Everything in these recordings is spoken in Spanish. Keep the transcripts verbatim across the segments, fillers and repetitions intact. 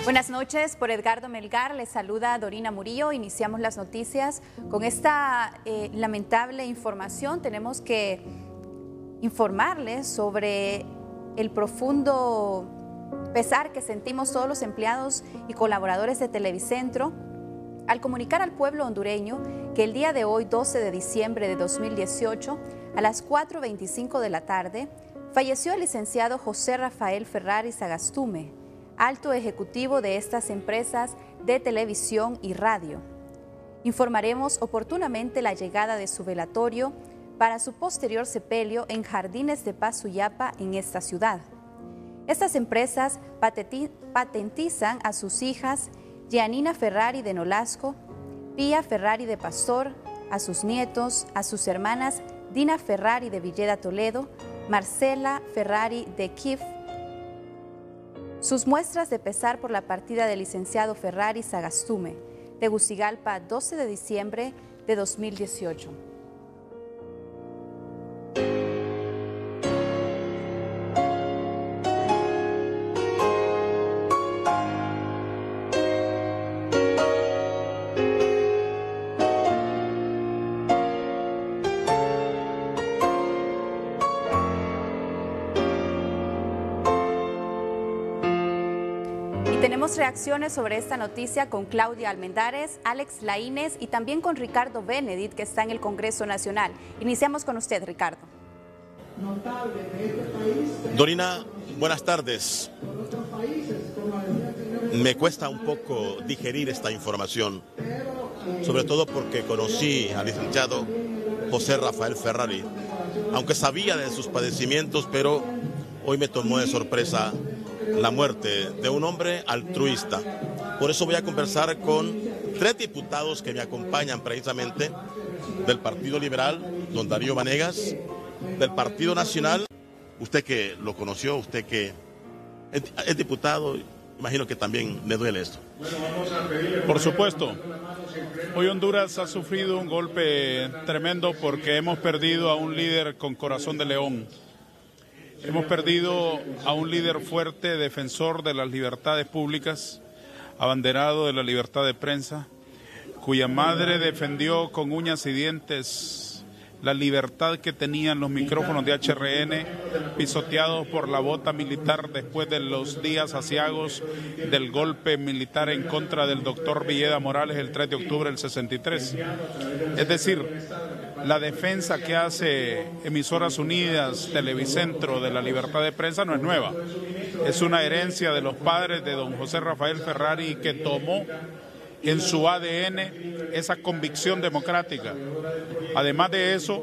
Buenas noches, por Edgardo Melgar, les saluda Dorina Murillo. Iniciamos las noticias con esta eh, lamentable información. Tenemos que informarles sobre el profundo pesar que sentimos todos los empleados y colaboradores de Televicentro al comunicar al pueblo hondureño que el día de hoy, doce de diciembre de dos mil dieciocho, a las cuatro y veinticinco de la tarde, falleció el licenciado José Rafael Ferrari Sagastume, alto ejecutivo de estas empresas de televisión y radio. Informaremos oportunamente la llegada de su velatorio para su posterior sepelio en Jardines de Paz Suyapa en esta ciudad. Estas empresas patentizan a sus hijas Gianina Ferrari de Nolasco, Pía Ferrari de Pastor, a sus nietos, a sus hermanas Dina Ferrari de Villeda Toledo, Marcela Ferrari de Kif. Sus muestras de pesar por la partida del licenciado Ferrari Sagastume, Tegucigalpa, doce de diciembre de dos mil dieciocho. Tenemos reacciones sobre esta noticia con Claudia Almendares, Alex Laínez y también con Ricardo Benedict, que está en el Congreso Nacional. Iniciamos con usted, Ricardo. Dorina, buenas tardes. Me cuesta un poco digerir esta información, sobre todo porque conocí al licenciado José Rafael Ferrari, aunque sabía de sus padecimientos, pero hoy me tomó de sorpresa la muerte de un hombre altruista. Por eso voy a conversar con tres diputados que me acompañan precisamente del Partido Liberal, don Darío Vanegas, del Partido Nacional, usted que lo conoció, usted que es, es diputado, imagino que también le duele esto. Por supuesto. Hoy Honduras ha sufrido un golpe tremendo porque hemos perdido a un líder con corazón de león. Hemos perdido a un líder fuerte, defensor de las libertades públicas, abanderado de la libertad de prensa, cuya madre defendió con uñas y dientes la libertad que tenían los micrófonos de H R N, pisoteados por la bota militar después de los días aciagos del golpe militar en contra del doctor Villeda Morales el tres de octubre del sesenta y tres. Es decir, la defensa que hace Emisoras Unidas, Televicentro, de la libertad de prensa no es nueva. Es una herencia de los padres de don José Rafael Ferrari, que tomó en su A D N esa convicción democrática. Además de eso,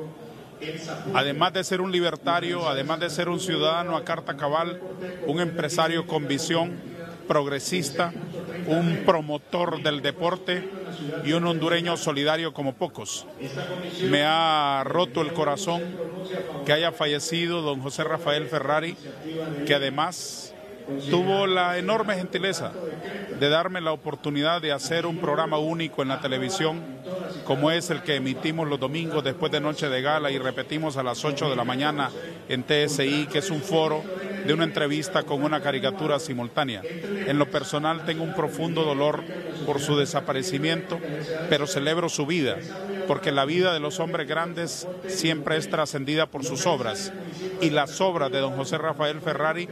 además de ser un libertario, además de ser un ciudadano a carta cabal, un empresario con visión progresista, un promotor del deporte y un hondureño solidario como pocos. Me ha roto el corazón que haya fallecido don José Rafael Ferrari, que además tuvo la enorme gentileza de darme la oportunidad de hacer un programa único en la televisión, como es el que emitimos los domingos después de Noche de Gala y repetimos a las ocho de la mañana en T S I, que es un foro de una entrevista con una caricatura simultánea. En lo personal tengo un profundo dolor por su desaparecimiento, pero celebro su vida, porque la vida de los hombres grandes siempre es trascendida por sus obras, y las obras de don José Rafael Ferrari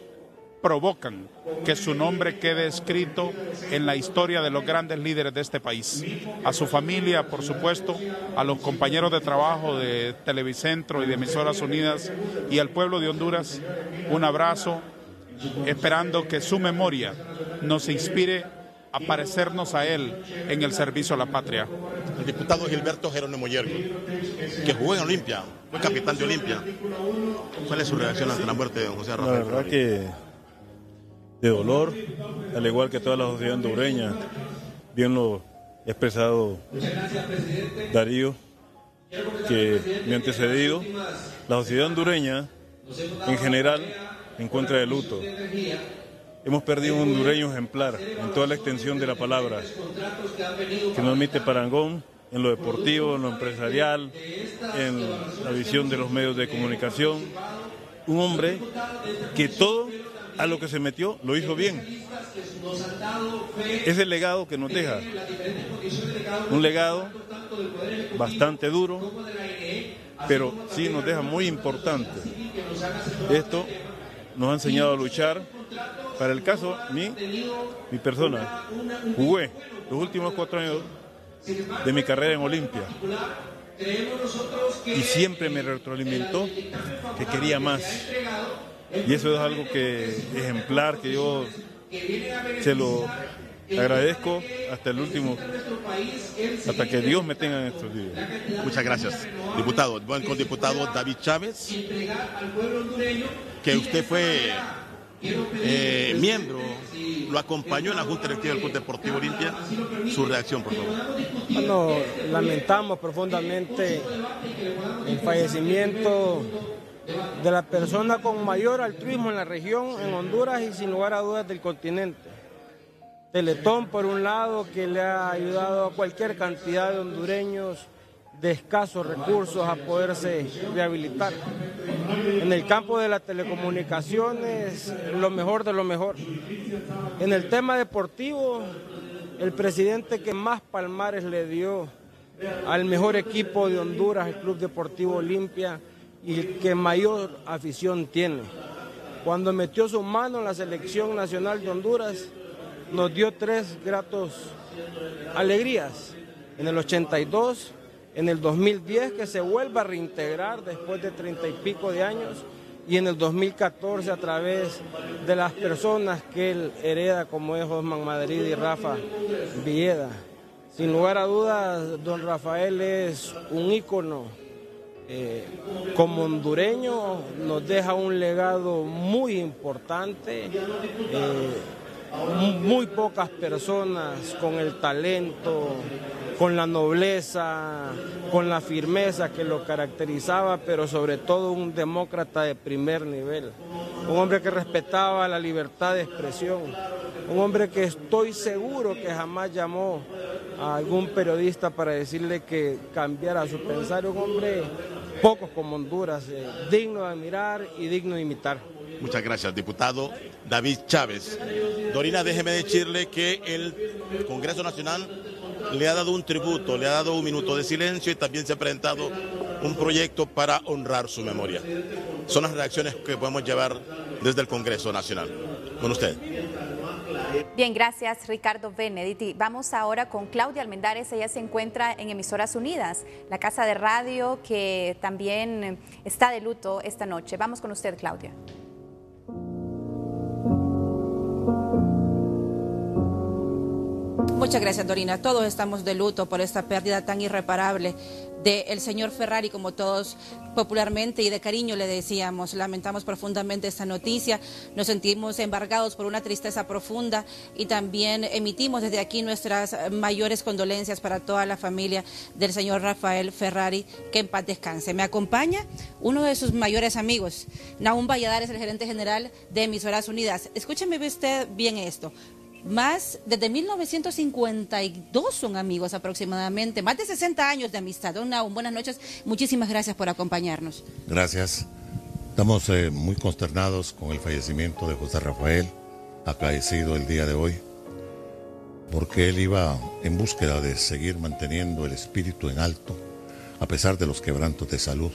provocan que su nombre quede escrito en la historia de los grandes líderes de este país. A su familia, por supuesto, a los compañeros de trabajo de Televicentro y de Emisoras Unidas y al pueblo de Honduras, un abrazo, esperando que su memoria nos inspire a parecernos a él en el servicio a la patria. El diputado Gilberto Jerónimo Yergo, que jugó en Olimpia, fue capitán de Olimpia. ¿Cuál es su reacción ante la muerte de don José Rafael? La verdad que de dolor, al igual que toda la sociedad hondureña, bien lo ha expresado Darío, que me ha antecedido. La sociedad hondureña en general se encuentra de luto. Hemos perdido un hondureño ejemplar en toda la extensión de la palabra, que no admite parangón en lo deportivo, en lo empresarial, en la visión de los medios de comunicación. Un hombre que todo a lo que se metió lo hizo bien. es el legado que nos deja. Un legado bastante duro, pero sí nos deja muy importante. Esto nos ha enseñado a luchar. Para el caso, mi, mi persona, jugué los últimos cuatro años de mi carrera en Olimpia y siempre me retroalimentó que quería más. Y eso es algo que ejemplar, que yo se lo agradezco hasta el último, hasta que Dios me tenga en estos días. Muchas gracias, diputado. Bueno, con el diputado David Chávez, que usted fue eh, miembro, lo acompañó en la Junta Directiva del Club Deportivo Olimpia. Su reacción, por favor. Bueno, lamentamos profundamente el fallecimiento de la persona con mayor altruismo en la región, en Honduras y sin lugar a dudas del continente. Teletón, por un lado, que le ha ayudado a cualquier cantidad de hondureños de escasos recursos a poderse rehabilitar. En el campo de las telecomunicaciones, lo mejor de lo mejor. En el tema deportivo, el presidente que más palmares le dio al mejor equipo de Honduras, el Club Deportivo Olimpia, y el que mayor afición tiene. Cuando metió su mano en la selección nacional de Honduras, nos dio tres gratos alegrías. En el ochenta y dos, en el dos mil diez, que se vuelva a reintegrar después de treinta y pico de años, y en el dos mil catorce a través de las personas que él hereda, como es Osman Madrid y Rafa Villeda. Sin lugar a dudas, don Rafael es un ícono. Eh, como hondureño nos deja un legado muy importante, eh, muy pocas personas con el talento, con la nobleza, con la firmeza que lo caracterizaba, pero sobre todo un demócrata de primer nivel, un hombre que respetaba la libertad de expresión, un hombre que estoy seguro que jamás llamó a algún periodista para decirle que cambiara su pensar, un hombre pocos como Honduras, eh, digno de admirar y digno de imitar. Muchas gracias, diputado David Chávez. Dorina, déjeme decirle que el Congreso Nacional le ha dado un tributo, le ha dado un minuto de silencio y también se ha presentado un proyecto para honrar su memoria. Son las reacciones que podemos llevar desde el Congreso Nacional. Con usted. Bien, gracias Ricardo Benedetti. Vamos ahora con Claudia Almendares. Ella se encuentra en Emisoras Unidas, la casa de radio que también está de luto esta noche. Vamos con usted, Claudia. Muchas gracias, Dorina. Todos estamos de luto por esta pérdida tan irreparable del señor Ferrari, como todos popularmente y de cariño le decíamos. Lamentamos profundamente esta noticia, nos sentimos embargados por una tristeza profunda y también emitimos desde aquí nuestras mayores condolencias para toda la familia del señor Rafael Ferrari, que en paz descanse. Me acompaña uno de sus mayores amigos, Nahum Valladares, el gerente general de Emisoras Unidas. Escúcheme usted bien esto. Más, desde mil novecientos cincuenta y dos son amigos aproximadamente, más de sesenta años de amistad. Don Nahum, buenas noches, muchísimas gracias por acompañarnos. Gracias. Estamos eh, muy consternados con el fallecimiento de José Rafael, acaecido el día de hoy, porque él iba en búsqueda de seguir manteniendo el espíritu en alto, a pesar de los quebrantos de salud.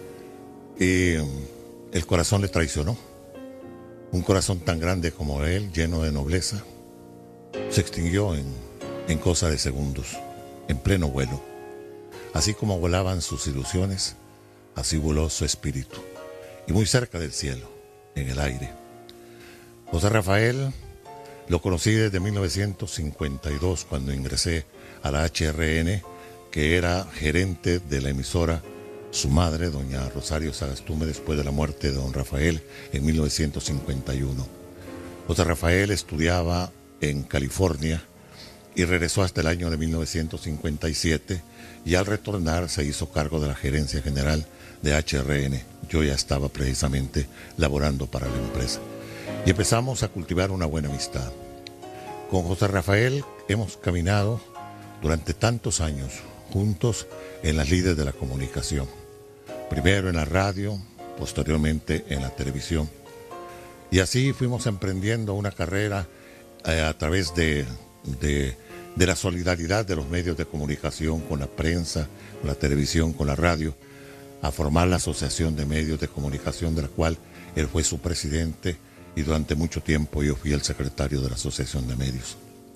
Y um, el corazón le traicionó. Un corazón tan grande como él, lleno de nobleza, se extinguió en, en cosa de segundos, en pleno vuelo. Así como volaban sus ilusiones, así voló su espíritu, y muy cerca del cielo, en el aire. José Rafael lo conocí desde mil novecientos cincuenta y dos, cuando ingresé a la H R N, que era gerente de la emisora su madre, doña Rosario Sagastume, después de la muerte de don Rafael en mil novecientos cincuenta y uno. José Rafael estudiaba en California y regresó hasta el año de mil novecientos cincuenta y siete, y al retornar se hizo cargo de la gerencia general de H R N. Yo ya estaba precisamente laborando para la empresa y empezamos a cultivar una buena amistad. Con José Rafael hemos caminado durante tantos años juntos en las lides de la comunicación, primero en la radio, posteriormente en la televisión, y así fuimos emprendiendo una carrera eh, a través de, de, de la solidaridad de los medios de comunicación con la prensa, con la televisión, con la radio, a formar la Asociación de Medios de Comunicación, de la cual él fue su presidente y durante mucho tiempo yo fui el secretario de la Asociación de Medios.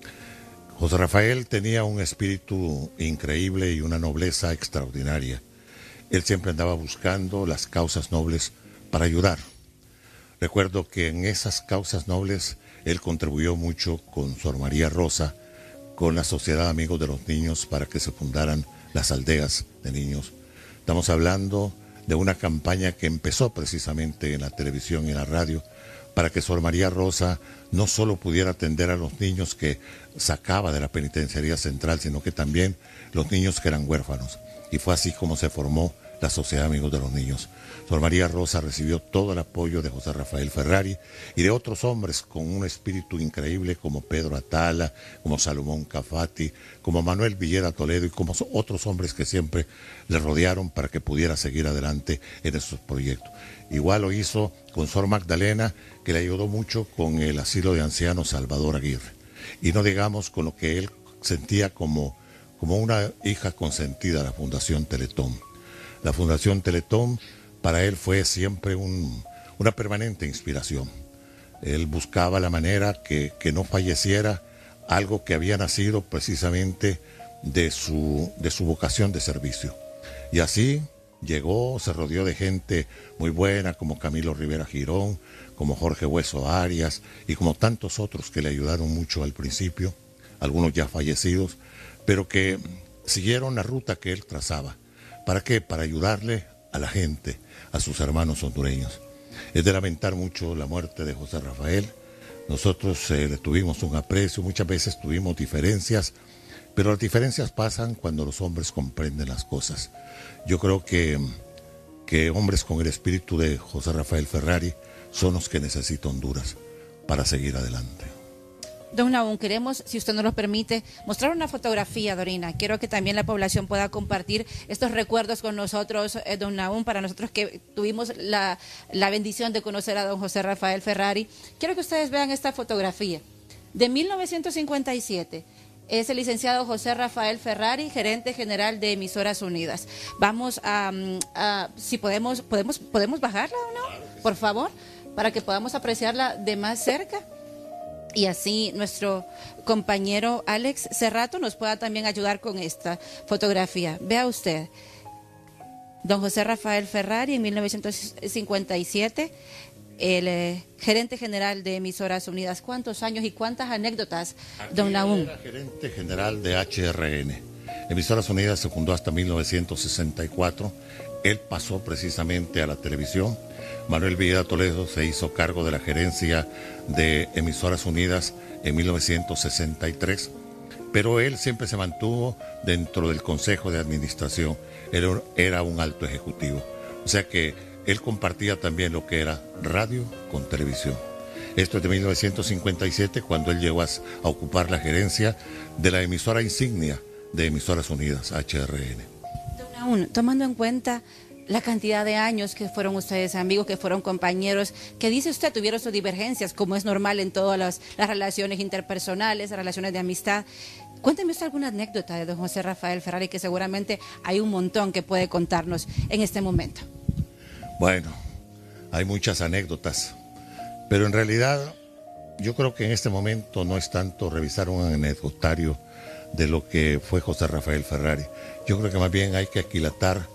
José Rafael tenía un espíritu increíble y una nobleza extraordinaria. Él siempre andaba buscando las causas nobles para ayudar. Recuerdo que en esas causas nobles él contribuyó mucho con Sor María Rosa, con la Sociedad Amigos de los Niños para que se fundaran las aldeas de niños. Estamos hablando de una campaña que empezó precisamente en la televisión y en la radio para que Sor María Rosa no solo pudiera atender a los niños que sacaba de la penitenciaría central, sino que también los niños que eran huérfanos. Y fue así como se formó la Sociedad Amigos de los Niños. Sor María Rosa recibió todo el apoyo de José Rafael Ferrari y de otros hombres con un espíritu increíble como Pedro Atala, como Salomón Cafati, como Manuel Villeda Toledo y como otros hombres que siempre le rodearon para que pudiera seguir adelante en esos proyectos. Igual lo hizo con Sor Magdalena, que le ayudó mucho con el asilo de ancianos Salvador Aguirre. Y no digamos con lo que él sentía como, como una hija consentida, la Fundación Teletón. La Fundación Teletón para él fue siempre un, una permanente inspiración. Él buscaba la manera que, que no falleciera algo que había nacido precisamente de su, de su vocación de servicio. Y así llegó, se rodeó de gente muy buena como Camilo Rivera Girón, como Jorge Hueso Arias y como tantos otros que le ayudaron mucho al principio, algunos ya fallecidos, pero que siguieron la ruta que él trazaba. ¿Para qué? Para ayudarle a la gente, a sus hermanos hondureños. Es de lamentar mucho la muerte de José Rafael. Nosotros eh, le tuvimos un aprecio, muchas veces tuvimos diferencias, pero las diferencias pasan cuando los hombres comprenden las cosas. Yo creo que, que hombres con el espíritu de José Rafael Ferrari son los que necesita Honduras para seguir adelante. Don Nahum, queremos, si usted nos lo permite, mostrar una fotografía, Dorina. Quiero que también la población pueda compartir estos recuerdos con nosotros, eh, don Nahum, para nosotros que tuvimos la, la bendición de conocer a don José Rafael Ferrari. Quiero que ustedes vean esta fotografía. De mil novecientos cincuenta y siete, es el licenciado José Rafael Ferrari, gerente general de Emisoras Unidas. Vamos a, a si podemos, podemos, podemos bajarla o no, por favor, para que podamos apreciarla de más cerca. Y así nuestro compañero Alex Cerrato nos pueda también ayudar con esta fotografía. Vea usted, don José Rafael Ferrari en mil novecientos cincuenta y siete, el eh, gerente general de Emisoras Unidas. ¿Cuántos años y cuántas anécdotas, don Nahum? Era gerente general de H R N. Emisoras Unidas se fundó hasta mil novecientos sesenta y cuatro. Él pasó precisamente a la televisión. Manuel Villeda Toledo se hizo cargo de la gerencia de Emisoras Unidas en mil novecientos sesenta y tres, pero él siempre se mantuvo dentro del Consejo de Administración. Él era un alto ejecutivo, o sea que él compartía también lo que era radio con televisión. Esto es de mil novecientos cincuenta y siete, cuando él llegó a, a ocupar la gerencia de la emisora insignia de Emisoras Unidas, H R N. Don Nahum, tomando en cuenta la cantidad de años que fueron ustedes amigos, que fueron compañeros, que dice usted tuvieron sus divergencias, como es normal en todas las, las relaciones interpersonales, las relaciones de amistad. Cuénteme usted alguna anécdota de don José Rafael Ferrari, que seguramente hay un montón que puede contarnos en este momento. Bueno, hay muchas anécdotas, pero en realidad yo creo que en este momento no es tanto revisar un anecdotario de lo que fue José Rafael Ferrari. Yo creo que más bien hay que aquilatar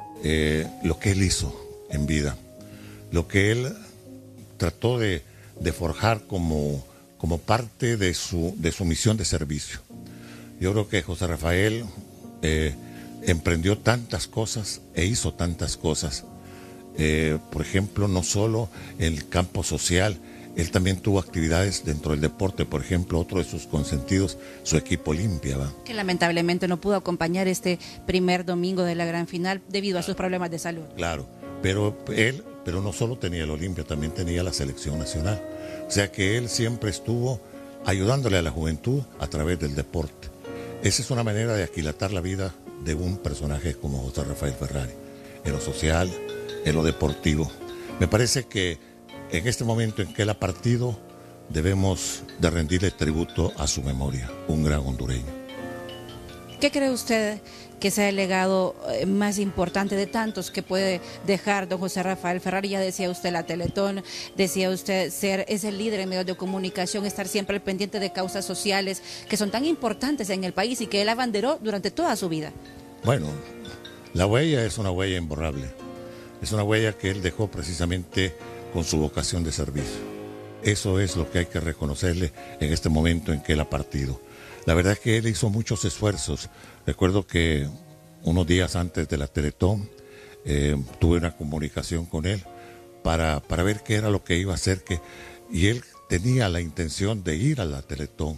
Eh, lo que él hizo en vida, lo que él trató de, de forjar como, como parte de su, de su misión de servicio. Yo creo que José Rafael eh, emprendió tantas cosas e hizo tantas cosas. Eh, por ejemplo, no solo en el campo social, él también tuvo actividades dentro del deporte. Por ejemplo, otro de sus consentidos, su equipo Olimpia, ¿va? Que lamentablemente no pudo acompañar este primer domingo de la gran final debido a sus problemas de salud. Claro, pero él, pero no solo tenía el Olimpia, también tenía la selección nacional. O sea que él siempre estuvo ayudándole a la juventud a través del deporte. Esa es una manera de aquilatar la vida de un personaje como José Rafael Ferrari, en lo social, en lo deportivo. Me parece que en este momento en que él ha partido, debemos de rendirle tributo a su memoria, un gran hondureño. ¿Qué cree usted que sea el legado más importante de tantos que puede dejar don José Rafael Ferrari? Ya decía usted la Teletón, decía usted ser ese líder en medios de comunicación, estar siempre al pendiente de causas sociales que son tan importantes en el país y que él abanderó durante toda su vida. Bueno, la huella es una huella imborrable, es una huella que él dejó precisamente con su vocación de servicio. Eso es lo que hay que reconocerle en este momento en que él ha partido. La verdad es que él hizo muchos esfuerzos. Recuerdo que unos días antes de la Teletón eh, tuve una comunicación con él para, para ver qué era lo que iba a hacer. Que, y él tenía la intención de ir a la Teletón.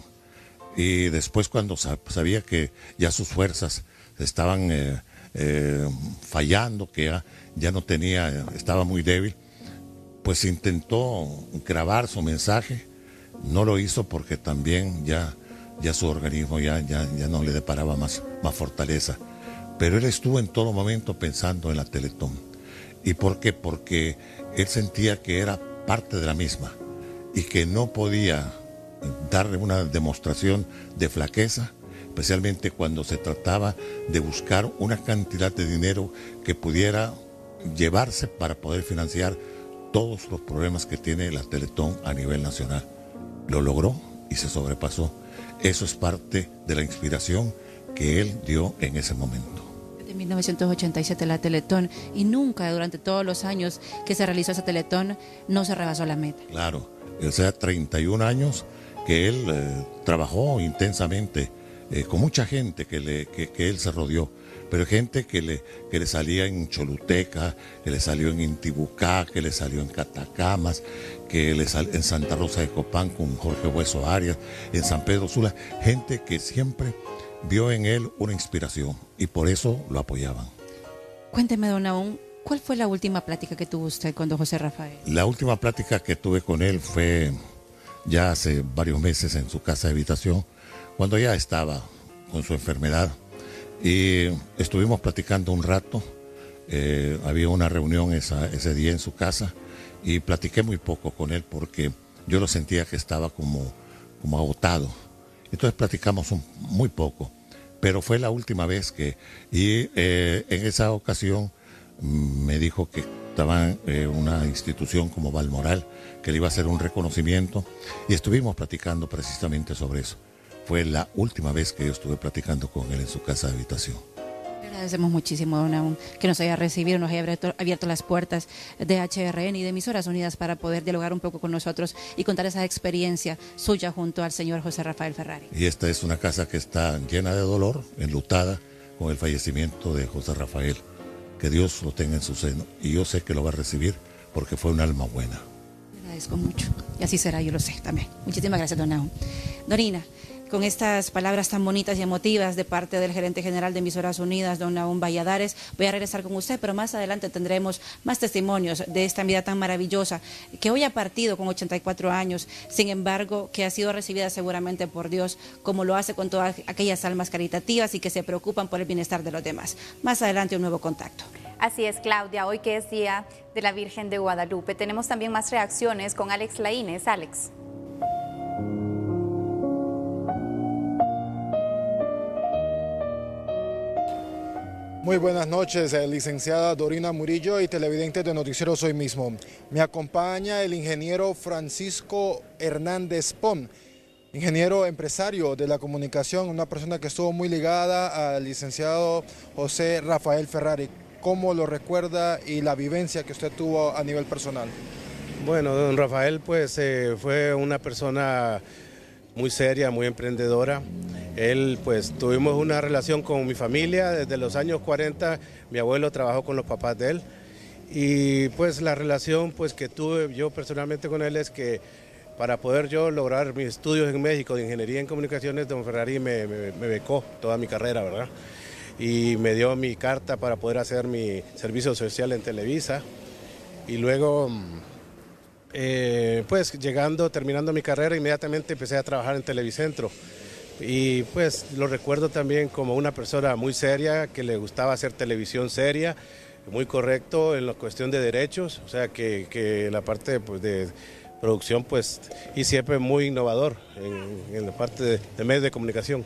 Y después, cuando sabía que ya sus fuerzas estaban eh, eh, fallando, que ya, ya no tenía, estaba muy débil, pues intentó grabar su mensaje. No lo hizo porque también ya... ya su organismo ya, ya, ya no le deparaba más, más fortaleza. Pero él estuvo en todo momento pensando en la Teletón. ¿Y por qué? Porque él sentía que era parte de la misma y que no podía darle una demostración de flaqueza, especialmente cuando se trataba de buscar una cantidad de dinero que pudiera llevarse para poder financiar todos los problemas que tiene la Teletón a nivel nacional. Lo logró y se sobrepasó. Eso es parte de la inspiración que él dio en ese momento. De mil novecientos ochenta y siete la Teletón, y nunca durante todos los años que se realizó esa Teletón no se rebasó la meta. Claro, o sea, treinta y un años que él eh, trabajó intensamente, eh, con mucha gente que, le, que, que él se rodeó, pero gente que le, que le salía en Choluteca, que le salió en Intibucá, que le salió en Catacamas, que le salió en Santa Rosa de Copán con Jorge Hueso Arias, en San Pedro Sula, gente que siempre vio en él una inspiración y por eso lo apoyaban. Cuénteme, don Nahum, ¿cuál fue la última plática que tuvo usted con don José Rafael? La última plática que tuve con él fue ya hace varios meses en su casa de habitación, cuando ya estaba con su enfermedad. Y estuvimos platicando un rato, eh, había una reunión esa, ese día en su casa y platiqué muy poco con él porque yo lo sentía que estaba como, como agotado. Entonces platicamos un, muy poco, pero fue la última vez que, y eh, en esa ocasión me dijo que estaba en eh, una institución como Balmoral, que le iba a hacer un reconocimiento y estuvimos platicando precisamente sobre eso. Fue la última vez que yo estuve platicando con él en su casa de habitación. Le agradecemos muchísimo, don Nahum, que nos haya recibido, nos haya abierto, abierto las puertas de H R N y de Emisoras Unidas para poder dialogar un poco con nosotros y contar esa experiencia suya junto al señor José Rafael Ferrari. Y esta es una casa que está llena de dolor, enlutada con el fallecimiento de José Rafael. Que Dios lo tenga en su seno y yo sé que lo va a recibir porque fue un alma buena. Le agradezco mucho y así será, yo lo sé también. Muchísimas gracias, don Nahum. Dorina, con estas palabras tan bonitas y emotivas de parte del gerente general de Emisoras Unidas, don Nahum Valladares, voy a regresar con usted, pero más adelante tendremos más testimonios de esta vida tan maravillosa, que hoy ha partido con ochenta y cuatro años, sin embargo, que ha sido recibida seguramente por Dios, como lo hace con todas aquellas almas caritativas y que se preocupan por el bienestar de los demás. Más adelante un nuevo contacto. Así es, Claudia, hoy que es Día de la Virgen de Guadalupe, tenemos también más reacciones con Alex Laínez. Alex. Muy buenas noches, eh, licenciada Dorina Murillo y televidentes de Noticieros Hoy Mismo. Me acompaña el ingeniero Francisco Hernández Pon, ingeniero empresario de la comunicación, una persona que estuvo muy ligada al licenciado José Rafael Ferrari. ¿Cómo lo recuerda y la vivencia que usted tuvo a nivel personal? Bueno, don Rafael pues eh, fue una persona muy seria, muy emprendedora. Él, pues, tuvimos una relación con mi familia desde los años cuarenta. Mi abuelo trabajó con los papás de él. Y, pues, la relación, pues, que tuve yo personalmente con él es que para poder yo lograr mis estudios en México de Ingeniería en Comunicaciones, don Ferrari me, me, me becó toda mi carrera, ¿verdad? Y me dio mi carta para poder hacer mi servicio social en Televisa. Y luego... Eh, pues llegando, terminando mi carrera, inmediatamente empecé a trabajar en Televicentro y pues lo recuerdo también como una persona muy seria, que le gustaba hacer televisión seria, muy correcto en la cuestión de derechos, o sea que, que la parte pues, de, producción, pues, y siempre muy innovador en, en la parte de, de medios de comunicación.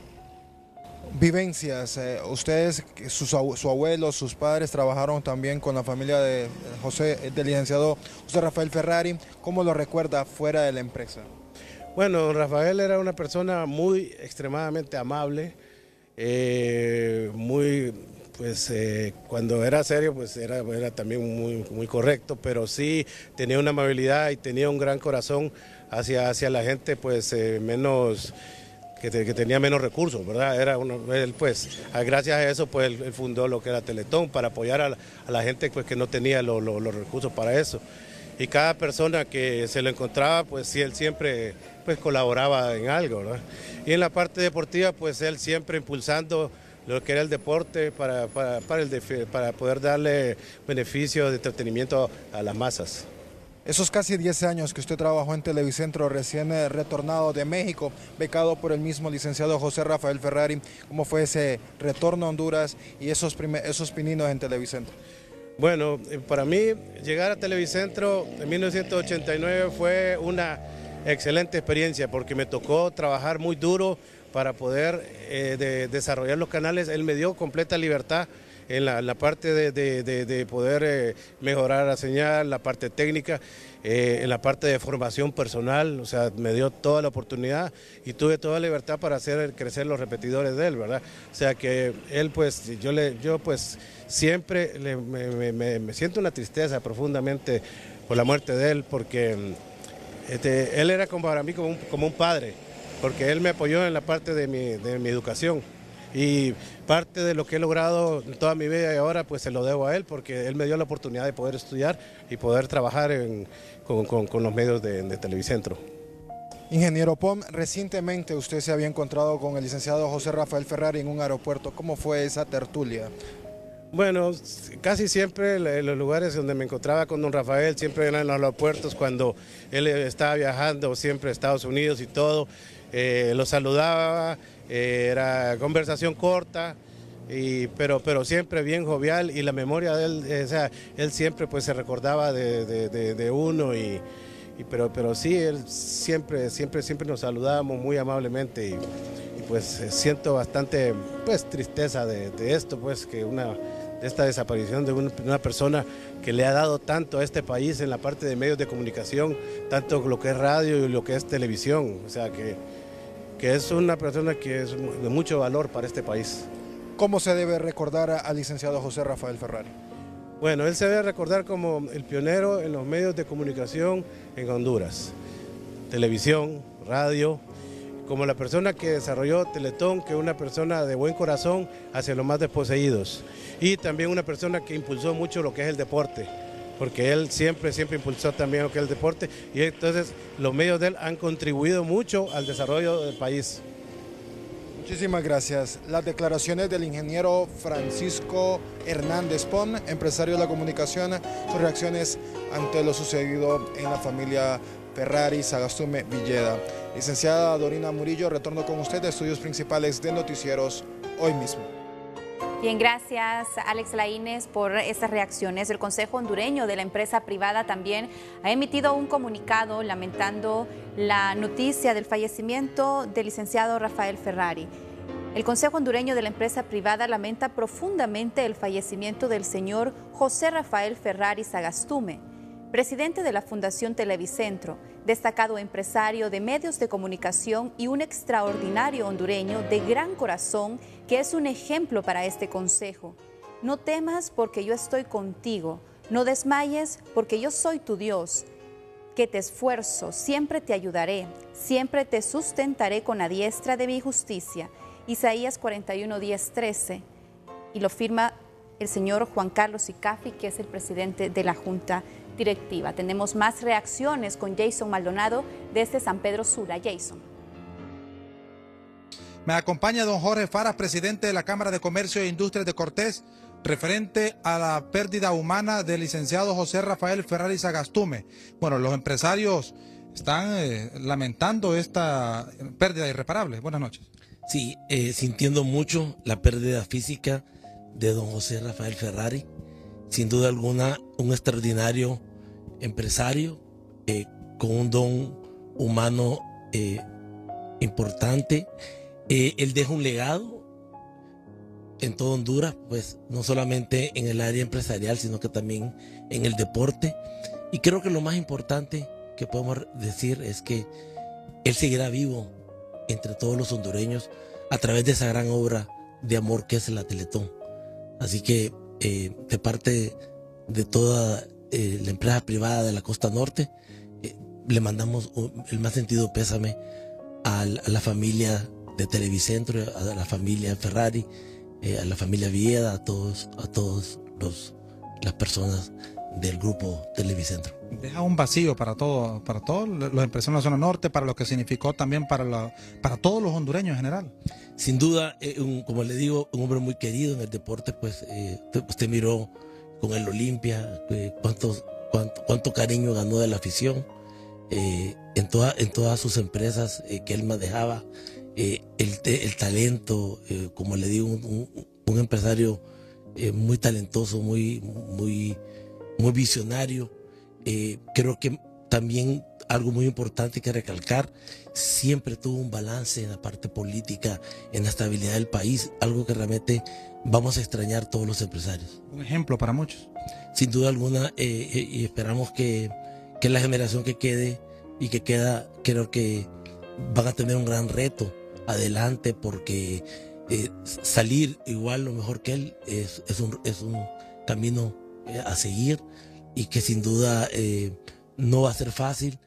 Vivencias, eh, ustedes, sus, su abuelo, sus padres trabajaron también con la familia de José, del licenciado José Rafael Ferrari. ¿Cómo lo recuerda fuera de la empresa? Bueno, Rafael era una persona muy extremadamente amable, eh, muy, pues eh, cuando era serio, pues era, era también muy, muy correcto, pero sí tenía una amabilidad y tenía un gran corazón hacia, hacia la gente, pues eh, menos... Que, te, que tenía menos recursos, ¿verdad? Era uno, él, pues, gracias a eso, pues, él, él fundó lo que era Teletón para apoyar a la, a la gente, pues, que no tenía lo, lo, los recursos para eso. Y cada persona que se lo encontraba, pues, sí, él siempre, pues, colaboraba en algo, ¿verdad? Y en la parte deportiva, pues, él siempre impulsando lo que era el deporte para, para, para, el, para poder darle beneficio de entretenimiento a las masas. Esos casi diez años que usted trabajó en Televicentro, recién retornado de México, becado por el mismo licenciado José Rafael Ferrari, ¿cómo fue ese retorno a Honduras y esos, primer, esos pininos en Televicentro? Bueno, para mí llegar a Televicentro en mil novecientos ochenta y nueve fue una excelente experiencia porque me tocó trabajar muy duro para poder eh, de, desarrollar los canales. Él me dio completa libertad en la, la parte de, de, de, de poder eh, mejorar la señal, la parte técnica, eh, en la parte de formación personal, o sea, me dio toda la oportunidad y tuve toda la libertad para hacer crecer los repetidores de él, ¿verdad? O sea que él, pues, yo, le, yo pues siempre le, me, me, me siento una tristeza profundamente por la muerte de él, porque este, él era como para mí como un, como un padre, porque él me apoyó en la parte de mi, de mi educación. Y parte de lo que he logrado en toda mi vida y ahora pues se lo debo a él porque él me dio la oportunidad de poder estudiar y poder trabajar en, con, con, con los medios de, de Televicentro. Ingeniero Pom, recientemente usted se había encontrado con el licenciado José Rafael Ferrari en un aeropuerto. ¿Cómo fue esa tertulia? Bueno, casi siempre en los lugares donde me encontraba con don Rafael, siempre eran en los aeropuertos cuando él estaba viajando siempre a Estados Unidos y todo, eh, lo saludaba. Eh, era conversación corta, y, pero, pero siempre bien jovial y la memoria de él, eh, o sea, él siempre pues se recordaba de, de, de, de uno, y, y, pero, pero sí, él siempre, siempre, siempre nos saludábamos muy amablemente y, y pues siento bastante pues tristeza de, de esto, pues que una, de esta desaparición de una, una persona que le ha dado tanto a este país en la parte de medios de comunicación, tanto lo que es radio y lo que es televisión, o sea que que es una persona que es de mucho valor para este país. ¿Cómo se debe recordar al licenciado José Rafael Ferrari? Bueno, él se debe recordar como el pionero en los medios de comunicación en Honduras, televisión, radio, como la persona que desarrolló Teletón, que es una persona de buen corazón hacia los más desposeídos, y también una persona que impulsó mucho lo que es el deporte, porque él siempre, siempre impulsó también lo que es el deporte, y entonces los medios de él han contribuido mucho al desarrollo del país. Muchísimas gracias. Las declaraciones del ingeniero Francisco Hernández Pon, empresario de la comunicación, sus reacciones ante lo sucedido en la familia Ferrari Sagastume Villeda. Licenciada Dorina Murillo, retorno con usted de Estudios Principales de Noticieros hoy mismo. Bien, gracias Alex Laínez por estas reacciones. El Consejo Hondureño de la empresa privada también ha emitido un comunicado lamentando la noticia del fallecimiento del licenciado Rafael Ferrari. El Consejo Hondureño de la empresa privada lamenta profundamente el fallecimiento del señor José Rafael Ferrari Sagastume, presidente de la Fundación Televicentro, destacado empresario de medios de comunicación y un extraordinario hondureño de gran corazón que es un ejemplo para este consejo. No temas porque yo estoy contigo, no desmayes porque yo soy tu Dios, que te esfuerzo, siempre te ayudaré, siempre te sustentaré con la diestra de mi justicia. Isaías cuarenta y uno, diez, trece, y lo firma el señor Juan Carlos Icafi, que es el presidente de la Junta Directiva. Tenemos más reacciones con Jason Maldonado desde San Pedro Sula. Jason. Me acompaña don Jorge Faras, presidente de la Cámara de Comercio e Industrias de Cortés, referente a la pérdida humana del licenciado José Rafael Ferrari Sagastume. Bueno, los empresarios están eh, lamentando esta pérdida irreparable. Buenas noches. Sí, eh, sintiendo mucho la pérdida física de don José Rafael Ferrari, sin duda alguna un extraordinario empresario, eh, con un don humano eh, importante. Eh, él deja un legado en todo Honduras, pues no solamente en el área empresarial, sino que también en el deporte. Y creo que lo más importante que podemos decir es que él seguirá vivo entre todos los hondureños a través de esa gran obra de amor que es la Teletón. Así que eh, de parte de toda eh, la empresa privada de la Costa Norte, eh, le mandamos el más sentido pésame a, a la familia de Televicentro, a la familia Ferrari, eh, a la familia Vieda, a todos, a todos los, las personas del grupo Televicentro. Deja un vacío para todo, para todos los empresarios de la zona norte, para lo que significó también para, la, para todos los hondureños en general. Sin duda, eh, un, como le digo, un hombre muy querido en el deporte, pues eh, usted miró con el Olimpia, eh, cuánto, cuánto, cuánto cariño ganó de la afición, eh, en, toda, en todas sus empresas eh, que él manejaba, eh, el, el talento, eh, como le digo, un, un, un empresario eh, muy talentoso, muy, muy, muy visionario. Eh, creo que también algo muy importante que recalcar, siempre tuvo un balance en la parte política, en la estabilidad del país, algo que realmente vamos a extrañar todos los empresarios. Un ejemplo para muchos. Sin duda alguna, eh, eh, y esperamos que, que la generación que quede y que queda, creo que van a tener un gran reto adelante, porque eh, salir igual o mejor que él es, es, un, es un camino eh, a seguir, y que sin duda eh, no va a ser fácil,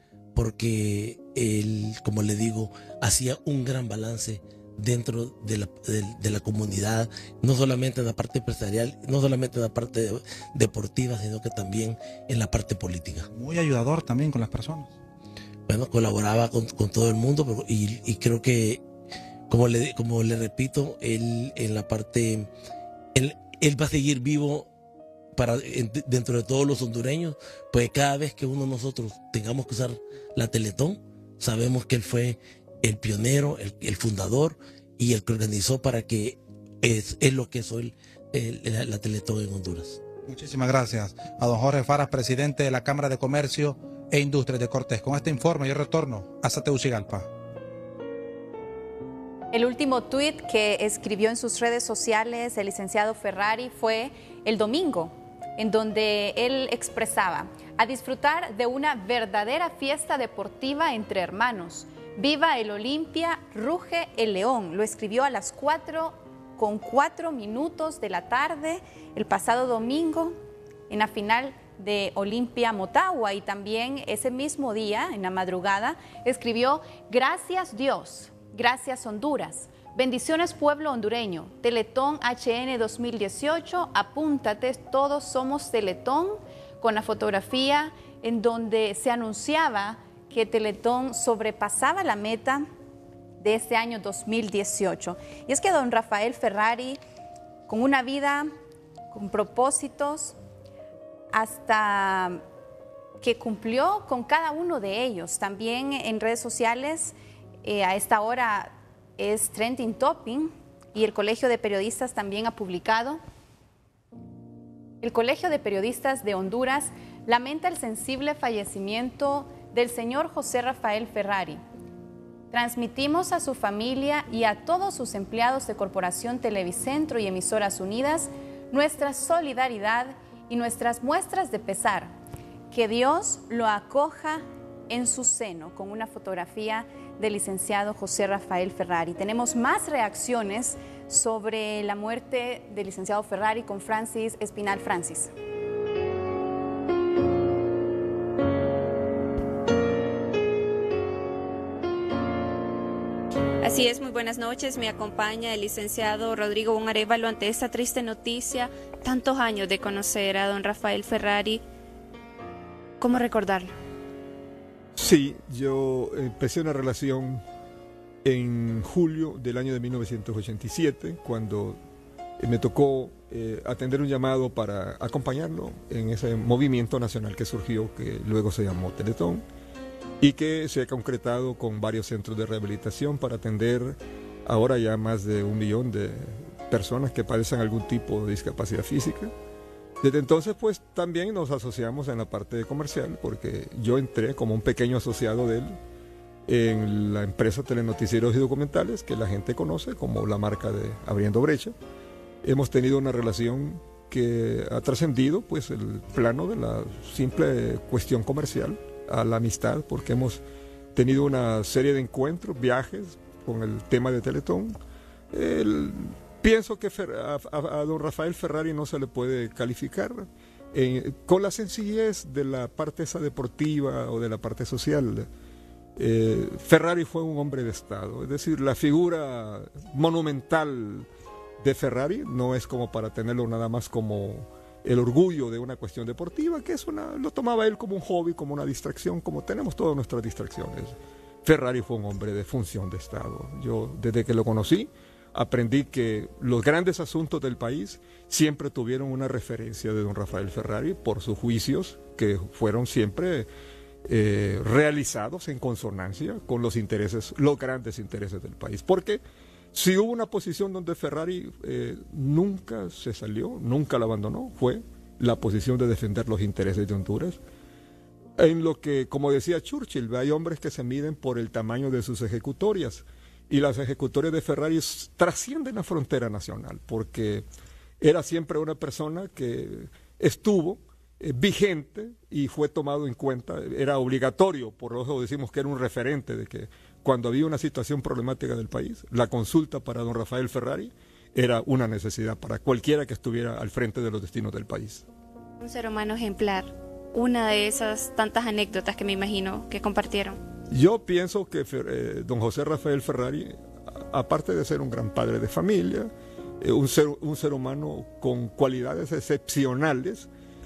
porque él, como le digo, hacía un gran balance dentro de la, de, de la comunidad, no solamente en la parte empresarial, no solamente en la parte de, deportiva, sino que también en la parte política. Muy ayudador también con las personas. Bueno, colaboraba con, con todo el mundo, pero, y, y creo que, como le, como le repito, él en la parte, él, él va a seguir vivo para, dentro de todos los hondureños, pues cada vez que uno de nosotros tengamos que usar la Teletón, sabemos que él fue el pionero, el, el fundador y el que organizó para que es, es lo que es hoy el, la, la Teletón en Honduras. Muchísimas gracias a don Jorge Faras, presidente de la Cámara de Comercio e Industrias de Cortés. Con este informe yo retorno hasta Tegucigalpa. El último tuit que escribió en sus redes sociales el licenciado Ferrari fue el domingo, en donde él expresaba: a disfrutar de una verdadera fiesta deportiva entre hermanos. Viva el Olimpia, ruge el león. Lo escribió a las cuatro con cuatro minutos de la tarde el pasado domingo en la final de Olimpia Motagua, y también ese mismo día, en la madrugada, escribió: gracias Dios, gracias Honduras, bendiciones pueblo hondureño, Teletón H N dos mil dieciocho, apúntate, todos somos Teletón, con la fotografía en donde se anunciaba que Teletón sobrepasaba la meta de este año dos mil dieciocho. Y es que don Rafael Ferrari, con una vida, con propósitos, hasta que cumplió con cada uno de ellos. También en redes sociales, eh, a esta hora es trending topic, y el Colegio de Periodistas también ha publicado. El Colegio de Periodistas de Honduras lamenta el sensible fallecimiento del señor José Rafael Ferrari. Transmitimos a su familia y a todos sus empleados de Corporación Televicentro y Emisoras Unidas nuestra solidaridad y nuestras muestras de pesar. Que Dios lo acoja en su seno, con una fotografía del licenciado José Rafael Ferrari. Tenemos más reacciones sobre la muerte del licenciado Ferrari con Francis Espinal. Francis. Así es, muy buenas noches. Me acompaña el licenciado Rodrigo Bonarevalo ante esta triste noticia. Tantos años de conocer a don Rafael Ferrari. ¿Cómo recordarlo? Sí, yo empecé una relación en julio del año de mil novecientos ochenta y siete, cuando me tocó eh, atender un llamado para acompañarlo en ese movimiento nacional que surgió, que luego se llamó Teletón, y que se ha concretado con varios centros de rehabilitación para atender ahora ya más de un millón de personas que padecen algún tipo de discapacidad física, Desde entonces, pues también nos asociamos en la parte comercial, porque yo entré como un pequeño asociado de él en la empresa Telenoticieros y Documentales, que la gente conoce como la marca de Abriendo Brecha. Hemos tenido una relación que ha trascendido pues el plano de la simple cuestión comercial a la amistad, porque hemos tenido una serie de encuentros, viajes con el tema de Teletón. El, pienso que a, a, a don Rafael Ferrari no se le puede calificar en, con la sencillez de la parte esa deportiva o de la parte social. Eh, Ferrari fue un hombre de Estado, es decir, la figura monumental de Ferrari no es como para tenerlo nada más como el orgullo de una cuestión deportiva, que es una, lo tomaba él como un hobby, como una distracción, como tenemos todas nuestras distracciones. Ferrari fue un hombre de función de Estado. Yo, desde que lo conocí, aprendí que los grandes asuntos del país siempre tuvieron una referencia de don Rafael Ferrari por sus juicios, que fueron siempre eh, realizados en consonancia con los intereses, los grandes intereses del país. Porque si hubo una posición donde Ferrari eh, nunca se salió, nunca la abandonó, fue la posición de defender los intereses de Honduras. En lo que, como decía Churchill, hay hombres que se miden por el tamaño de sus ejecutorias, y las ejecutorias de Ferrari trascienden la frontera nacional, porque era siempre una persona que estuvo eh, vigente y fue tomado en cuenta, era obligatorio, por eso decimos que era un referente de que cuando había una situación problemática del país, la consulta para don Rafael Ferrari era una necesidad para cualquiera que estuviera al frente de los destinos del país. Un ser humano ejemplar, una de esas tantas anécdotas que me imagino que compartieron. Yo pienso que eh, don José Rafael Ferrari, aparte de ser un gran padre de familia, eh, un, ser, un ser humano con cualidades excepcionales,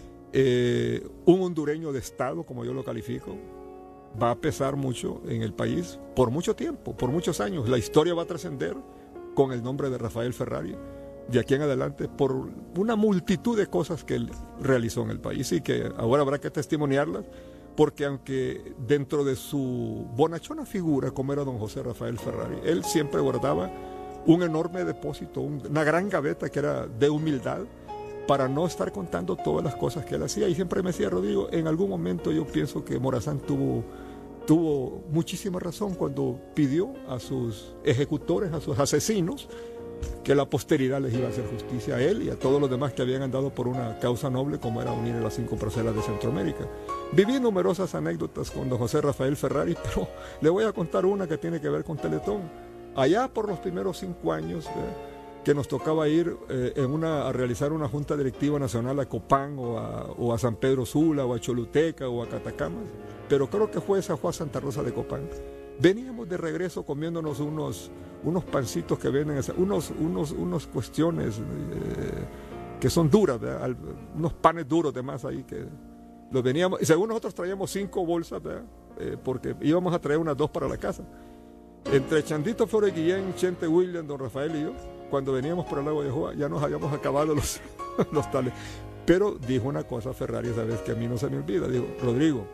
eh, un hondureño de Estado, como yo lo califico, va a pesar mucho en el país por mucho tiempo, por muchos años. La historia va a trascender con el nombre de Rafael Ferrari de aquí en adelante por una multitud de cosas que él realizó en el país y que ahora habrá que testimoniarlas, porque aunque dentro de su bonachona figura como era don José Rafael Ferrari, él siempre guardaba un enorme depósito, una gran gaveta que era de humildad, para no estar contando todas las cosas que él hacía. Y siempre me decía, Rodrigo, en algún momento yo pienso que Morazán tuvo, tuvo muchísima razón cuando pidió a sus ejecutores, a sus asesinos, que la posteridad les iba a hacer justicia a él y a todos los demás que habían andado por una causa noble como era unir a las cinco parcelas de Centroamérica. Viví numerosas anécdotas con don José Rafael Ferrari, pero le voy a contar una que tiene que ver con Teletón. Allá por los primeros cinco años, eh, que nos tocaba ir eh, en una, a realizar una junta directiva nacional a Copán o a, o a San Pedro Sula o a Choluteca o a Catacamas, pero creo que fue esa fue a Santa Rosa de Copán. Veníamos de regreso comiéndonos unos, unos pancitos que venden, unos, unos, unos cuestiones eh, que son duras, ¿verdad? Unos panes duros de más ahí que los veníamos, y según nosotros traíamos cinco bolsas, eh, porque íbamos a traer unas dos para la casa. Entre Chandito Flores Guillén, Chente William, don Rafael y yo, cuando veníamos por el lago de Joa, ya nos habíamos acabado los, los tales. Pero dijo una cosa Ferrari esa vez que a mí no se me olvida, dijo, Rodrigo,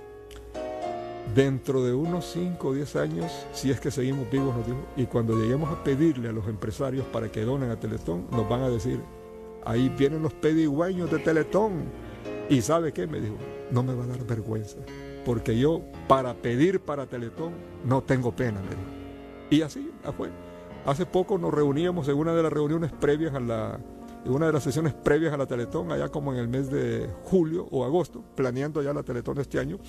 dentro de unos cinco o diez años, si es que seguimos vivos, nos dijo, y cuando lleguemos a pedirle a los empresarios para que donen a Teletón, nos van a decir, ahí vienen los pedigüeños de Teletón. Y ¿sabe qué? Me dijo, no me va a dar vergüenza, porque yo para pedir para Teletón no tengo pena, me dijo. Y así fue. Hace poco nos reuníamos en una de las reuniones previas a la, en una de las sesiones previas a la Teletón, allá como en el mes de julio o agosto, planeando ya la Teletón de este año.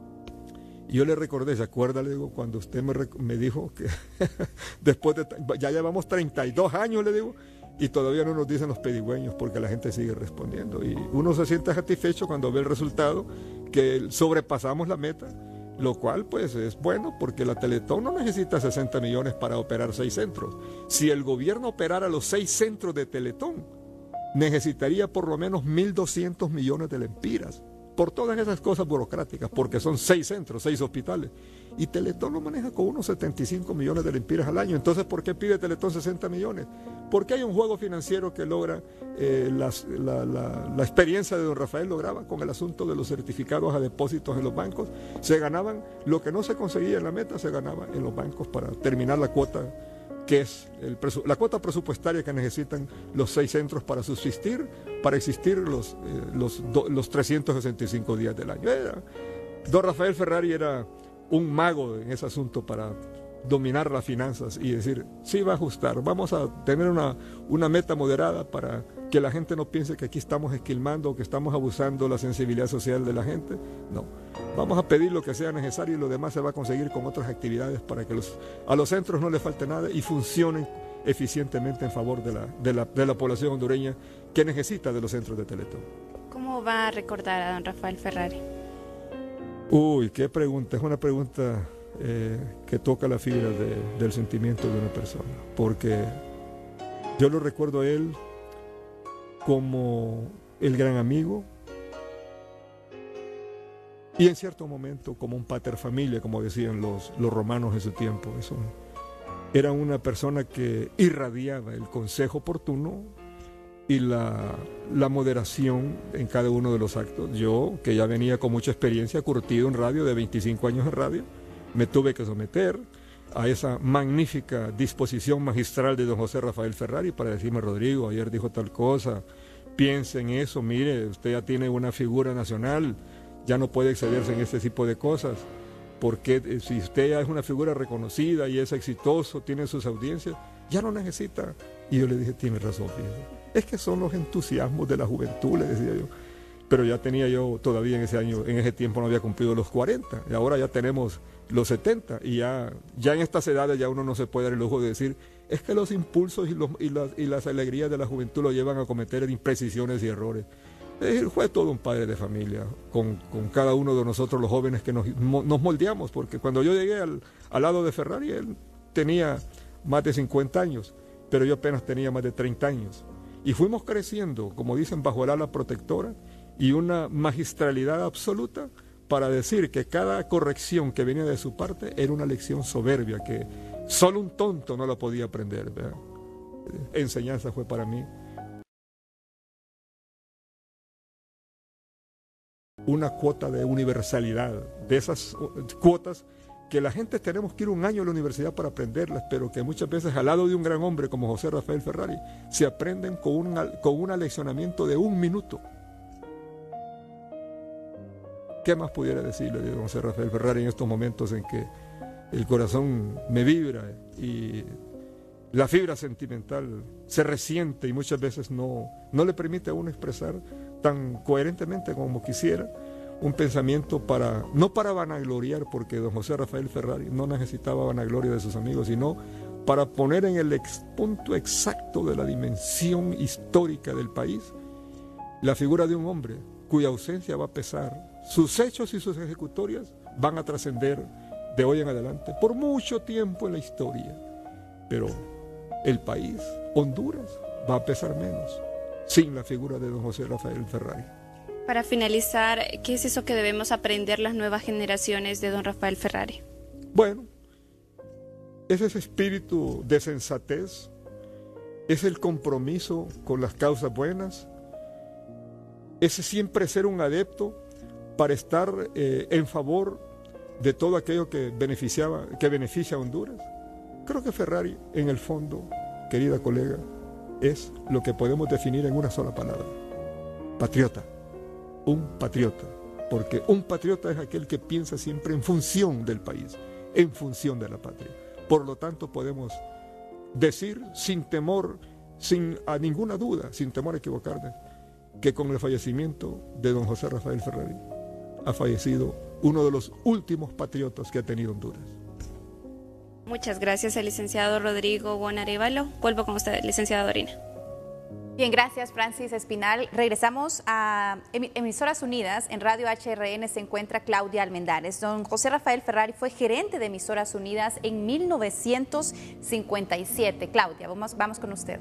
Y yo le recordé, ¿se acuerda? Le digo, cuando usted me, me dijo que después de, ya llevamos treinta y dos años, le digo, y todavía no nos dicen los pedigüeños porque la gente sigue respondiendo. Y uno se siente satisfecho cuando ve el resultado, que sobrepasamos la meta. Lo cual pues es bueno porque la Teletón no necesita sesenta millones para operar seis centros. Si el gobierno operara los seis centros de Teletón, necesitaría por lo menos mil doscientos millones de lempiras. Por todas esas cosas burocráticas, porque son seis centros, seis hospitales. Y Teletón lo maneja con unos setenta y cinco millones de lempiras al año. Entonces, ¿por qué pide Teletón sesenta millones? Porque hay un juego financiero que logra, eh, las, la, la, la experiencia de don Rafael lograba con el asunto de los certificados a depósitos en los bancos. Se ganaban, lo que no se conseguía en la meta, se ganaba en los bancos para terminar la cuota que es el la cuota presupuestaria que necesitan los seis centros para subsistir, para existir los, eh, los, do, los trescientos sesenta y cinco días del año. Era, don Rafael Ferrari era un mago en ese asunto para dominar las finanzas y decir, sí va a ajustar, vamos a tener una, una meta moderada para que la gente no piense que aquí estamos esquilmando o que estamos abusando la sensibilidad social de la gente. No, vamos a pedir lo que sea necesario y lo demás se va a conseguir con otras actividades para que los, a los centros no les falte nada y funcionen eficientemente en favor de la, de la, de la población hondureña que necesita de los centros de Teletón. ¿Cómo va a recordar a don Rafael Ferrari? Uy, qué pregunta, es una pregunta eh, que toca la fibra de, del sentimiento de una persona, porque yo lo recuerdo a él como el gran amigo y en cierto momento como un pater familia, como decían los, los romanos en su tiempo. Eso, era una persona que irradiaba el consejo oportuno y la, la moderación en cada uno de los actos. Yo, que ya venía con mucha experiencia, curtido en radio, de veinticinco años en radio, me tuve que someter a esa magnífica disposición magistral de don José Rafael Ferrari para decirme, Rodrigo, ayer dijo tal cosa, piense en eso, mire, usted ya tiene una figura nacional, ya no puede excederse en este tipo de cosas, porque si usted ya es una figura reconocida y es exitoso, tiene sus audiencias, ya no necesita. Y yo le dije, tiene razón, fíjate. Es que son los entusiasmos de la juventud, le decía yo. Pero ya tenía yo, todavía en ese año, en ese tiempo no había cumplido los cuarenta, y ahora ya tenemos los setenta, y ya, ya en estas edades ya uno no se puede dar el lujo de decir, es que los impulsos y, los, y, las, y las alegrías de la juventud lo llevan a cometer imprecisiones y errores. Es decir, fue todo un padre de familia, con, con cada uno de nosotros los jóvenes que nos, nos moldeamos, porque cuando yo llegué al, al lado de Ferrari, él tenía más de cincuenta años, pero yo apenas tenía más de treinta años. Y fuimos creciendo, como dicen, bajo el ala protectora y una magistralidad absoluta para decir que cada corrección que venía de su parte era una lección soberbia que solo un tonto no la podía aprender, ¿verdad? Enseñanza fue para mí. Una cuota de universalidad, de esas cuotas que la gente tenemos que ir un año a la universidad para aprenderlas, pero que muchas veces al lado de un gran hombre como José Rafael Ferrari se aprenden con un, con un aleccionamiento de un minuto. ¿Qué más pudiera decirle de José Rafael Ferrari en estos momentos en que el corazón me vibra y la fibra sentimental se resiente y muchas veces no, no le permite a uno expresar tan coherentemente como quisiera un pensamiento para, no para vanagloriar, porque don José Rafael Ferrari no necesitaba vanagloria de sus amigos, sino para poner en el ex, punto exacto de la dimensión histórica del país la figura de un hombre cuya ausencia va a pesar, sus hechos y sus ejecutorias van a trascender de hoy en adelante por mucho tiempo en la historia, pero el país, Honduras, va a pesar menos sin la figura de don José Rafael Ferrari. Para finalizar, ¿qué es eso que debemos aprender las nuevas generaciones de don Rafael Ferrari? Bueno, es ese espíritu de sensatez, es el compromiso con las causas buenas, es siempre ser un adepto para estar eh, en favor de todo aquello que, beneficiaba, que beneficia a Honduras. Creo que Ferrari, en el fondo, querida colega, es lo que podemos definir en una sola palabra: patriota. Un patriota, porque un patriota es aquel que piensa siempre en función del país, en función de la patria. Por lo tanto, podemos decir sin temor, sin a ninguna duda, sin temor a equivocarnos, que con el fallecimiento de don José Rafael Ferrari ha fallecido uno de los últimos patriotas que ha tenido Honduras. Muchas gracias al licenciado Rodrigo Bon Arévalo. Vuelvo con usted, licenciada Dorina. Bien, gracias Francis Espinal. Regresamos a Emisoras Unidas. En Radio H R N se encuentra Claudia Almendares. Don José Rafael Ferrari fue gerente de Emisoras Unidas en mil novecientos cincuenta y siete. Claudia, vamos, vamos con usted.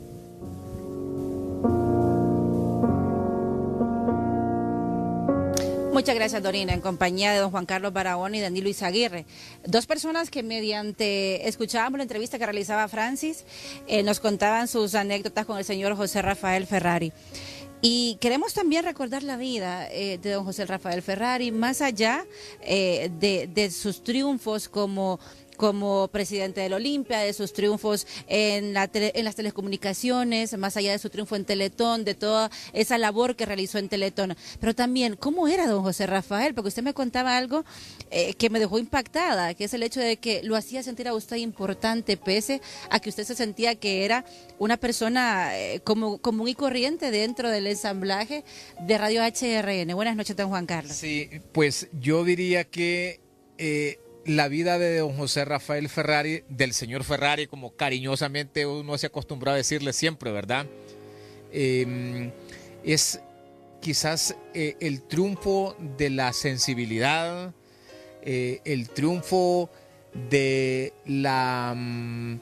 Muchas gracias, Dorina, en compañía de don Juan Carlos Barahona y Danilo Izaguirre. Dos personas que mediante, escuchábamos la entrevista que realizaba Francis, eh, nos contaban sus anécdotas con el señor José Rafael Ferrari. Y queremos también recordar la vida eh, de don José Rafael Ferrari, más allá eh, de, de sus triunfos como como presidente del Olimpia, de sus triunfos en, la tele, en las telecomunicaciones, más allá de su triunfo en Teletón, de toda esa labor que realizó en Teletón. Pero también, ¿cómo era don José Rafael? Porque usted me contaba algo eh, que me dejó impactada, que es el hecho de que lo hacía sentir a usted importante, pese a que usted se sentía que era una persona eh, como, común y corriente dentro del ensamblaje de Radio H R N. Buenas noches, don Juan Carlos. Sí, pues yo diría que eh, la vida de don José Rafael Ferrari, del señor Ferrari, como cariñosamente uno se acostumbró a decirle siempre, ¿verdad? Eh, es quizás eh, el triunfo de la sensibilidad, eh, el triunfo de la um,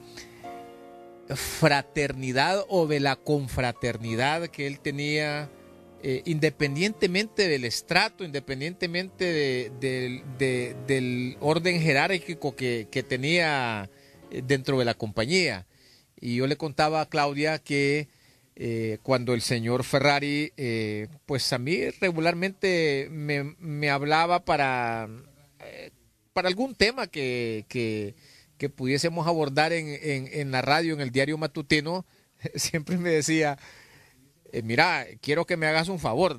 fraternidad o de la confraternidad que él tenía, eh, independientemente del estrato, independientemente de, de, de, del orden jerárquico que, que tenía dentro de la compañía. Y yo le contaba a Claudia que eh, cuando el señor Ferrari, eh, pues a mí regularmente me, me hablaba para, eh, para algún tema que, que, que pudiésemos abordar en, en, en la radio, en el diario matutino, siempre me decía, Eh, mira, quiero que me hagas un favor.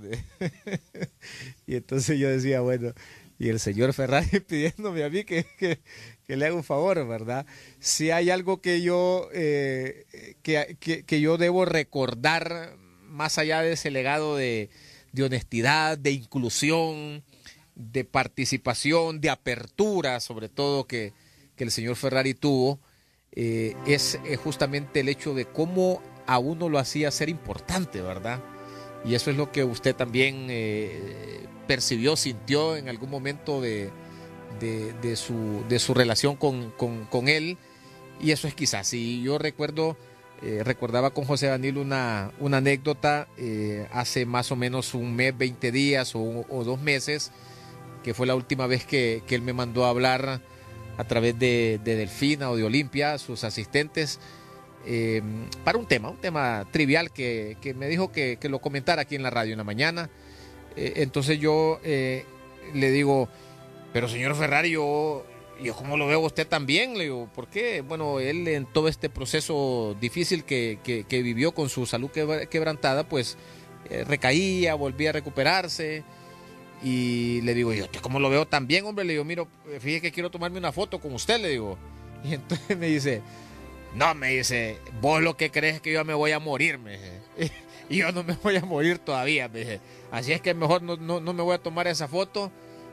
Y entonces yo decía, bueno, y el señor Ferrari pidiéndome a mí que, que, que le haga un favor, ¿verdad? Si hay algo que yo, eh, que, que, que yo debo recordar, más allá de ese legado de, de honestidad, de inclusión, de participación, de apertura, sobre todo que, que el señor Ferrari tuvo, eh, es, es justamente el hecho de cómo a uno lo hacía ser importante, ¿verdad? Y eso es lo que usted también eh, percibió, sintió en algún momento de, de, de, su, de su relación con, con, con él, y eso es quizás. Y yo recuerdo, eh, recordaba con José Danilo una, una anécdota eh, hace más o menos un mes, veinte días o, o dos meses, que fue la última vez que, que él me mandó a hablar a través de, de Delfina o de Olimpia, sus asistentes, Eh, para un tema, un tema trivial que, que me dijo que, que lo comentara aquí en la radio en la mañana. Eh, entonces yo eh, le digo, pero señor Ferrari, yo, yo como lo veo a usted también, le digo, ¿por qué? Bueno, él en todo este proceso difícil que, que, que vivió con su salud quebrantada, pues eh, recaía, volvía a recuperarse. Y le digo, yo, ¿cómo lo veo también, hombre? Le digo, mira, fíjese que quiero tomarme una foto con usted, le digo. Y entonces me dice, no, me dice, vos lo que crees es que yo me voy a morir, me dice. Y yo no me voy a morir todavía, me dice. Así es que mejor no, no, no me voy a tomar esa foto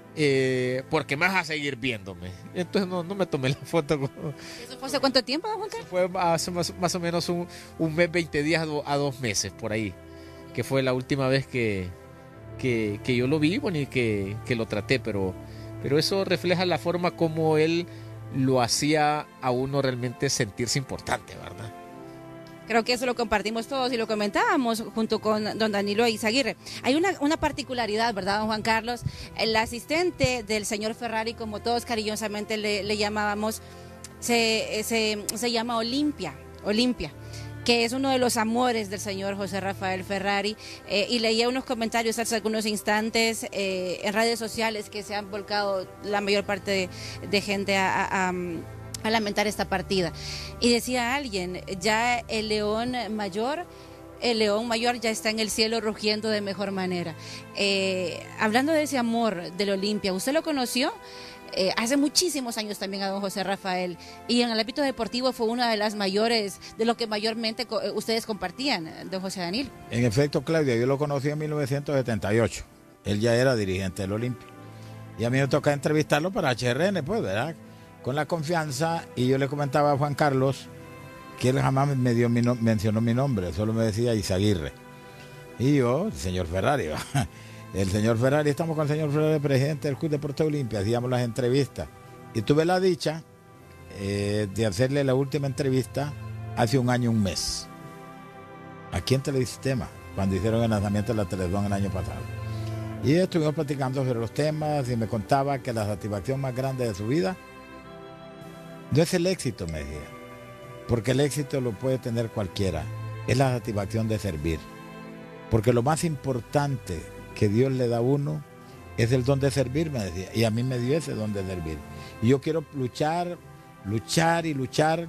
eh, porque me vas a seguir viéndome. Entonces no, no me tomé la foto. ¿Eso fue hace cuánto tiempo, don Juan Carlos? Fue hace más, más o menos un, un mes, veinte días a, do, a dos meses, por ahí. Que fue la última vez que, que, que yo lo vi, bueno, y que, que lo traté. Pero, pero eso refleja la forma como él lo hacía a uno realmente sentirse importante, ¿verdad? Creo que eso lo compartimos todos y lo comentábamos junto con don Danilo Eizaguirre. Hay una, una particularidad, ¿verdad, don Juan Carlos? El asistente del señor Ferrari, como todos cariñosamente le, le llamábamos, se, se, se llama Olimpia, Olimpia, que es uno de los amores del señor José Rafael Ferrari, eh, y leía unos comentarios hace algunos instantes eh, en redes sociales que se han volcado la mayor parte de, de gente a, a, a, a lamentar esta partida. Y decía alguien, ya el león mayor, el león mayor ya está en el cielo rugiendo de mejor manera. Eh, hablando de ese amor del Olimpia, ¿usted lo conoció? Eh, hace muchísimos años también a don José Rafael, y en el ámbito deportivo fue una de las mayores, de lo que mayormente co ustedes compartían, don José Danilo. En efecto, Claudia, yo lo conocí en mil novecientos setenta y ocho, él ya era dirigente del Olimpia, y a mí me toca entrevistarlo para H R N, pues, ¿verdad? Con la confianza, y yo le comentaba a Juan Carlos que él jamás me dio mi no mencionó mi nombre, solo me decía Eizaguirre, y yo, señor Ferrari, el señor Ferrari, estamos con el señor Ferrari, presidente del Club Deportivo Olimpia, hacíamos las entrevistas. Y tuve la dicha eh, de hacerle la última entrevista hace un año, un mes, aquí en Telesistema, cuando hicieron el lanzamiento de la televisión el año pasado. Y estuvimos platicando sobre los temas y me contaba que la satisfacción más grande de su vida no es el éxito, me decía, porque el éxito lo puede tener cualquiera, es la satisfacción de servir. Porque lo más importante que Dios le da a uno es el don de servir, me decía, y a mí me dio ese don de servir. Y yo quiero luchar luchar y luchar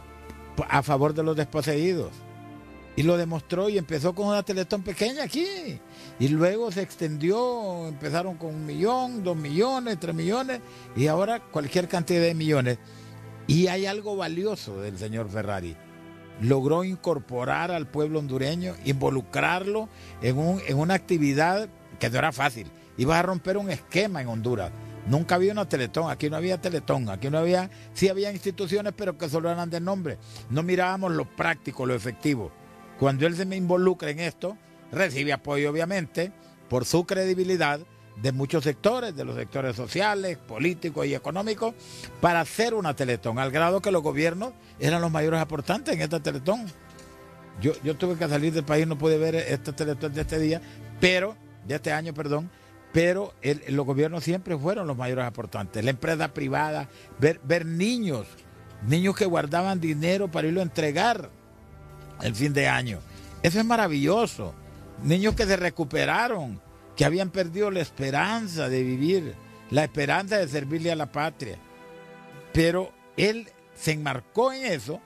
a favor de los desposeídos. Y lo demostró y empezó con una Teletón pequeña aquí. Y luego se extendió, empezaron con un millón, dos millones, tres millones y ahora cualquier cantidad de millones. Y hay algo valioso del señor Ferrari. Logró incorporar al pueblo hondureño, involucrarlo en, un, en una actividad que no era fácil. Iba a romper un esquema en Honduras. Nunca había una Teletón, aquí no había Teletón, aquí no había, sí había instituciones, pero que solo eran de nombre. No mirábamos lo práctico, lo efectivo. Cuando él se me involucra en esto, recibe apoyo obviamente por su credibilidad de muchos sectores, de los sectores sociales, políticos y económicos, para hacer una Teletón, al grado que los gobiernos eran los mayores aportantes en esta Teletón. Yo, yo tuve que salir del país, no pude ver esta Teletón de este día, pero, de este año, perdón, pero el, los gobiernos siempre fueron los mayores aportantes. La empresa privada, ver, ver niños, niños que guardaban dinero para irlo a entregar el fin de año. Eso es maravilloso. Niños que se recuperaron, que habían perdido la esperanza de vivir, la esperanza de servirle a la patria. Pero él se enmarcó en eso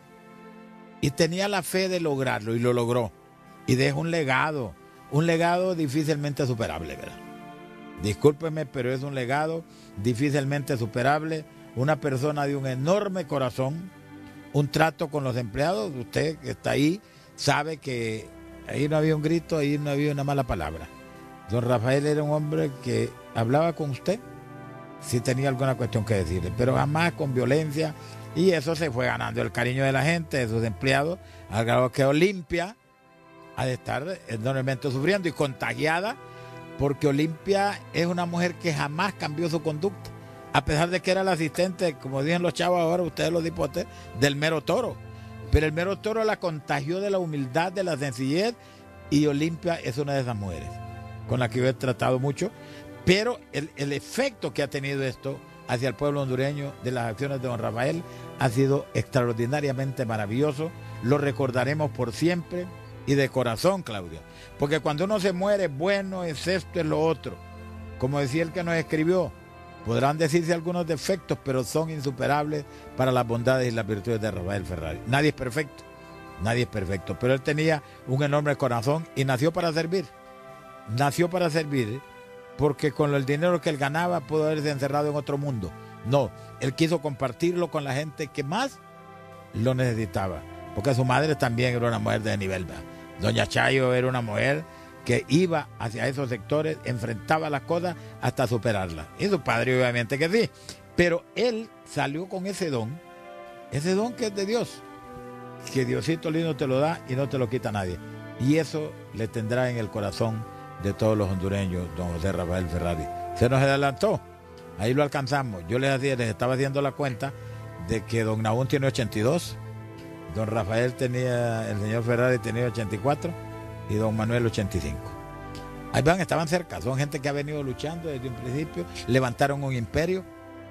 y tenía la fe de lograrlo y lo logró. Y dejó un legado, un legado difícilmente superable, ¿verdad? Discúlpeme, pero es un legado difícilmente superable. Una persona de un enorme corazón, un trato con los empleados. Usted que está ahí sabe que ahí no había un grito, ahí no había una mala palabra. Don Rafael era un hombre que hablaba con usted si tenía alguna cuestión que decirle, pero jamás con violencia, y eso se fue ganando el cariño de la gente, de sus empleados, al grado que Olimpia ha de estar enormemente sufriendo y contagiada, porque Olimpia es una mujer que jamás cambió su conducta, a pesar de que era la asistente, como dicen los chavos ahora, ustedes los dipotes, del mero Toro. Pero el mero Toro la contagió de la humildad, de la sencillez, y Olimpia es una de esas mujeres con la que yo he tratado mucho. Pero el, el efecto que ha tenido esto hacia el pueblo hondureño de las acciones de don Rafael ha sido extraordinariamente maravilloso. Lo recordaremos por siempre y de corazón, Claudia. Porque cuando uno se muere, bueno, es esto, es lo otro. Como decía el que nos escribió, podrán decirse algunos defectos, pero son insuperables para las bondades y las virtudes de Rafael Ferrari. Nadie es perfecto, nadie es perfecto, pero él tenía un enorme corazón y nació para servir. Nació para servir porque con el dinero que él ganaba pudo haberse encerrado en otro mundo. No, él quiso compartirlo con la gente que más lo necesitaba, porque su madre también era una mujer de nivel. Doña Chayo era una mujer que iba hacia esos sectores, enfrentaba las cosas hasta superarlas. Y su padre obviamente que sí, pero él salió con ese don, ese don que es de Dios, que Diosito lindo te lo da y no te lo quita nadie. Y eso le tendrá en el corazón de todos los hondureños, don José Rafael Ferrari. Se nos adelantó, ahí lo alcanzamos. Yo les, hacía, les estaba haciendo la cuenta de que don Nahum tiene ochenta y dos, don Rafael tenía, el señor Ferrari tenía ochenta y cuatro y don Manuel ochenta y cinco. Ahí van, estaban cerca, son gente que ha venido luchando desde un principio, levantaron un imperio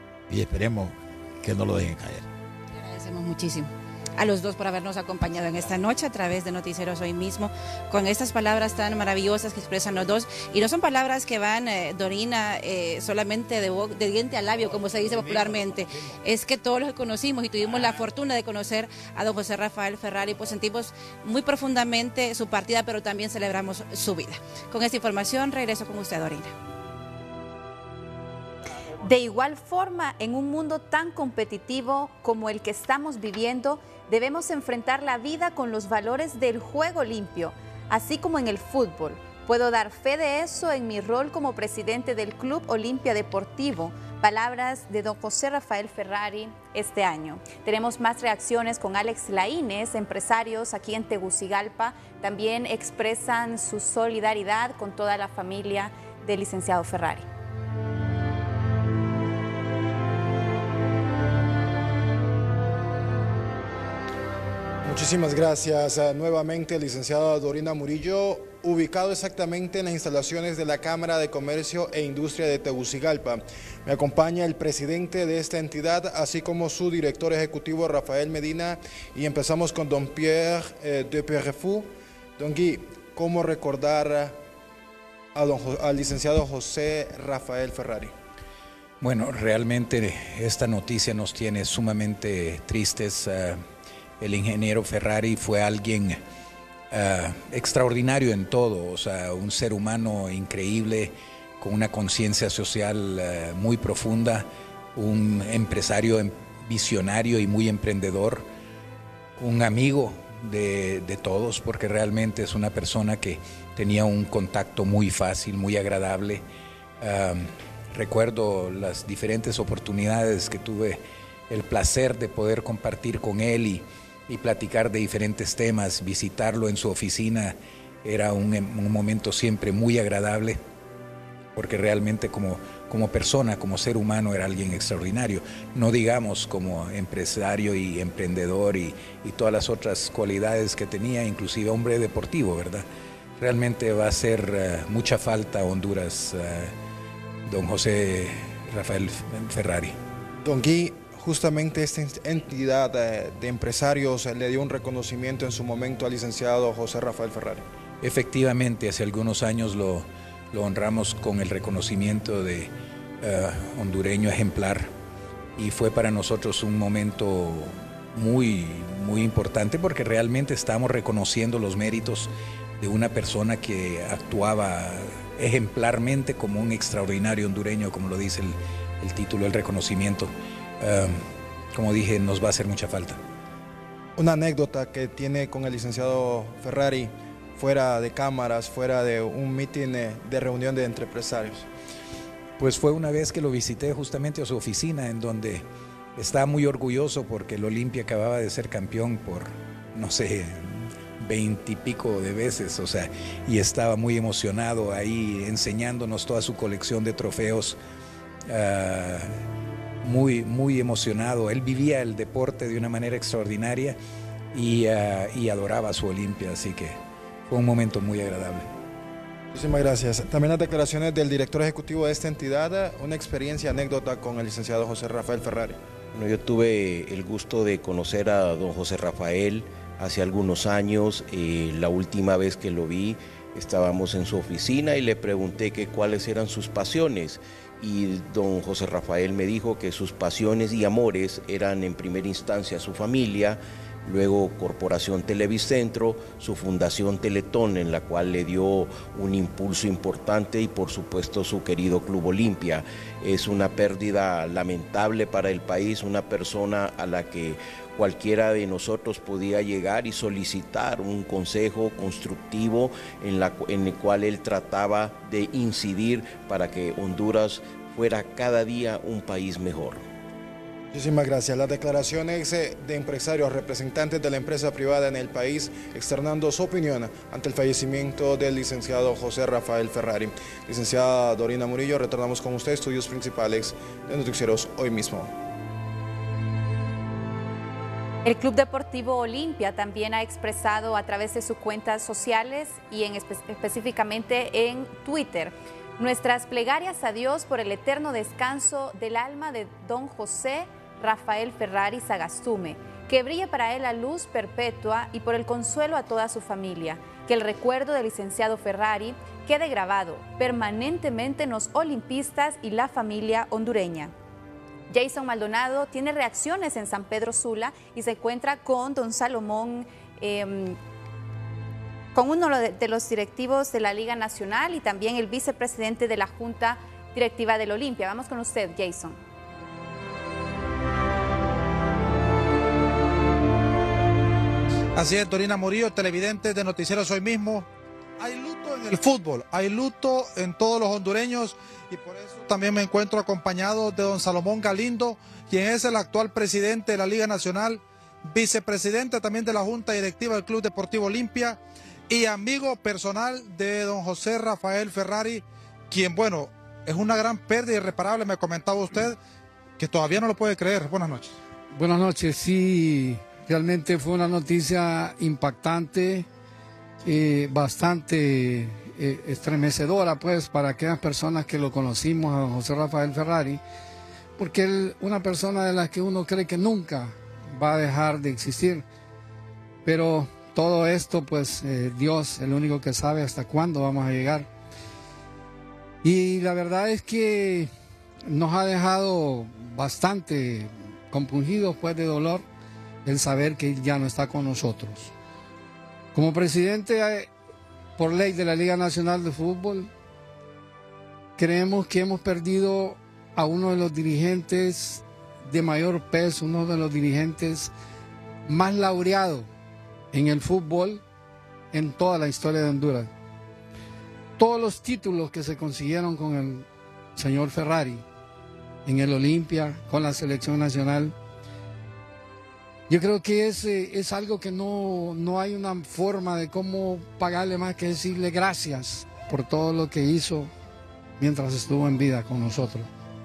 y esperemos que no lo dejen caer. Le agradecemos muchísimo a los dos por habernos acompañado en esta noche a través de Noticieros Hoy Mismo, con estas palabras tan maravillosas que expresan los dos, y no son palabras que van, eh, Dorina, eh, solamente de, de diente a labio, como se dice popularmente, es que todos los que conocimos y tuvimos la fortuna de conocer a don José Rafael Ferrari, pues sentimos muy profundamente su partida, pero también celebramos su vida. Con esta información regreso con usted, Dorina. De igual forma, en un mundo tan competitivo como el que estamos viviendo, debemos enfrentar la vida con los valores del juego limpio, así como en el fútbol. Puedo dar fe de eso en mi rol como presidente del Club Olimpia Deportivo. Palabras de don José Rafael Ferrari este año. Tenemos más reacciones con Alex Laínez. Empresarios aquí en Tegucigalpa también expresan su solidaridad con toda la familia del licenciado Ferrari. Muchísimas gracias uh, nuevamente, licenciada Dorina Murillo, ubicado exactamente en las instalaciones de la Cámara de Comercio e Industria de Tegucigalpa. Me acompaña el presidente de esta entidad, así como su director ejecutivo, Rafael Medina, y empezamos con don Pierre eh, de Perrefou. Don Guy, ¿cómo recordar a don, al licenciado José Rafael Ferrari? Bueno, realmente esta noticia nos tiene sumamente tristes. Uh, el ingeniero Ferrari fue alguien uh, extraordinario en todo, o sea, un ser humano increíble, con una conciencia social uh, muy profunda, un empresario visionario y muy emprendedor, un amigo de, de todos, porque realmente es una persona que tenía un contacto muy fácil, muy agradable. Uh, Recuerdo las diferentes oportunidades que tuve el placer de poder compartir con él y, y platicar de diferentes temas, visitarlo en su oficina. Era un, un momento siempre muy agradable, porque realmente como, como persona, como ser humano, era alguien extraordinario. No digamos como empresario y emprendedor y, y todas las otras cualidades que tenía, inclusive hombre deportivo, ¿verdad? Realmente va a hacer uh, mucha falta a Honduras, uh, don José Rafael Ferrari. Don Guy, justamente esta entidad de, de empresarios le dio un reconocimiento en su momento al licenciado José Rafael Ferrari. Efectivamente, hace algunos años lo, lo honramos con el reconocimiento de uh, hondureño ejemplar, y fue para nosotros un momento muy, muy importante, porque realmente estamos reconociendo los méritos de una persona que actuaba ejemplarmente como un extraordinario hondureño, como lo dice el, el título, el reconocimiento. Uh, como dije, nos va a hacer mucha falta. Una anécdota que tiene con el licenciado Ferrari, fuera de cámaras, fuera de un meeting de reunión de entre empresarios. Pues fue una vez que lo visité justamente a su oficina, en donde estaba muy orgulloso porque el Olimpia acababa de ser campeón por, no sé, veintipico de veces, o sea, y estaba muy emocionado ahí enseñándonos toda su colección de trofeos, uh, muy, muy emocionado. Él vivía el deporte de una manera extraordinaria y, uh, y adoraba a su Olimpia, así que fue un momento muy agradable. Muchísimas gracias. También las declaraciones del director ejecutivo de esta entidad, una experiencia, anécdota con el licenciado José Rafael Ferrari. Bueno, yo tuve el gusto de conocer a don José Rafael hace algunos años. Eh, la última vez que lo vi estábamos en su oficina y le pregunté que cuáles eran sus pasiones, y don José Rafael me dijo que sus pasiones y amores eran en primera instancia su familia, luego Corporación Televicentro, su fundación Teletón, en la cual le dio un impulso importante, y por supuesto su querido Club Olimpia. Es una pérdida lamentable para el país, una persona a la que cualquiera de nosotros podía llegar y solicitar un consejo constructivo en, la, en el cual él trataba de incidir para que Honduras fuera cada día un país mejor. Muchísimas gracias. Las declaraciones de empresarios, representantes de la empresa privada en el país, externando su opinión ante el fallecimiento del licenciado José Rafael Ferrari. Licenciada Dorina Murillo, retornamos con usted, estudios principales de Noticieros Hoy Mismo. El Club Deportivo Olimpia también ha expresado a través de sus cuentas sociales y en espe- específicamente en Twitter nuestras plegarias a Dios por el eterno descanso del alma de don José Rafael Ferrari Sagastume, que brille para él la luz perpetua, y por el consuelo a toda su familia, que el recuerdo del licenciado Ferrari quede grabado permanentemente en los olimpistas y la familia hondureña. Jason Maldonado tiene reacciones en San Pedro Sula y se encuentra con don Salomón, eh, con uno de los directivos de la Liga Nacional y también el vicepresidente de la Junta Directiva del Olimpia. Vamos con usted, Jason. Así es, Dorina Murillo, televidente de Noticieros Hoy Mismo. Hay luto en el fútbol, hay luto en todos los hondureños, y por eso también me encuentro acompañado de don Salomón Galindo, quien es el actual presidente de la Liga Nacional, vicepresidente también de la Junta Directiva del Club Deportivo Olimpia y amigo personal de don José Rafael Ferrari, quien, bueno, es una gran pérdida irreparable. Me comentaba usted que todavía no lo puede creer. Buenas noches. Buenas noches, sí, realmente fue una noticia impactante, eh, bastante eh, estremecedora, pues, para aquellas personas que lo conocimos, a don José Rafael Ferrari, porque él, una persona de la que uno cree que nunca va a dejar de existir, pero todo esto, pues, eh, Dios, el único que sabe hasta cuándo vamos a llegar. Y la verdad es que nos ha dejado bastante compungidos, pues, de dolor el saber que él ya no está con nosotros. Como presidente eh, por ley de la Liga Nacional de Fútbol, creemos que hemos perdido a uno de los dirigentes de mayor peso, uno de los dirigentes más laureados en el fútbol en toda la historia de Honduras. Todos los títulos que se consiguieron con el señor Ferrari en el Olimpia, con la selección nacional, yo creo que es, es algo que no, no hay una forma de cómo pagarle más que decirle gracias por todo lo que hizo mientras estuvo en vida con nosotros.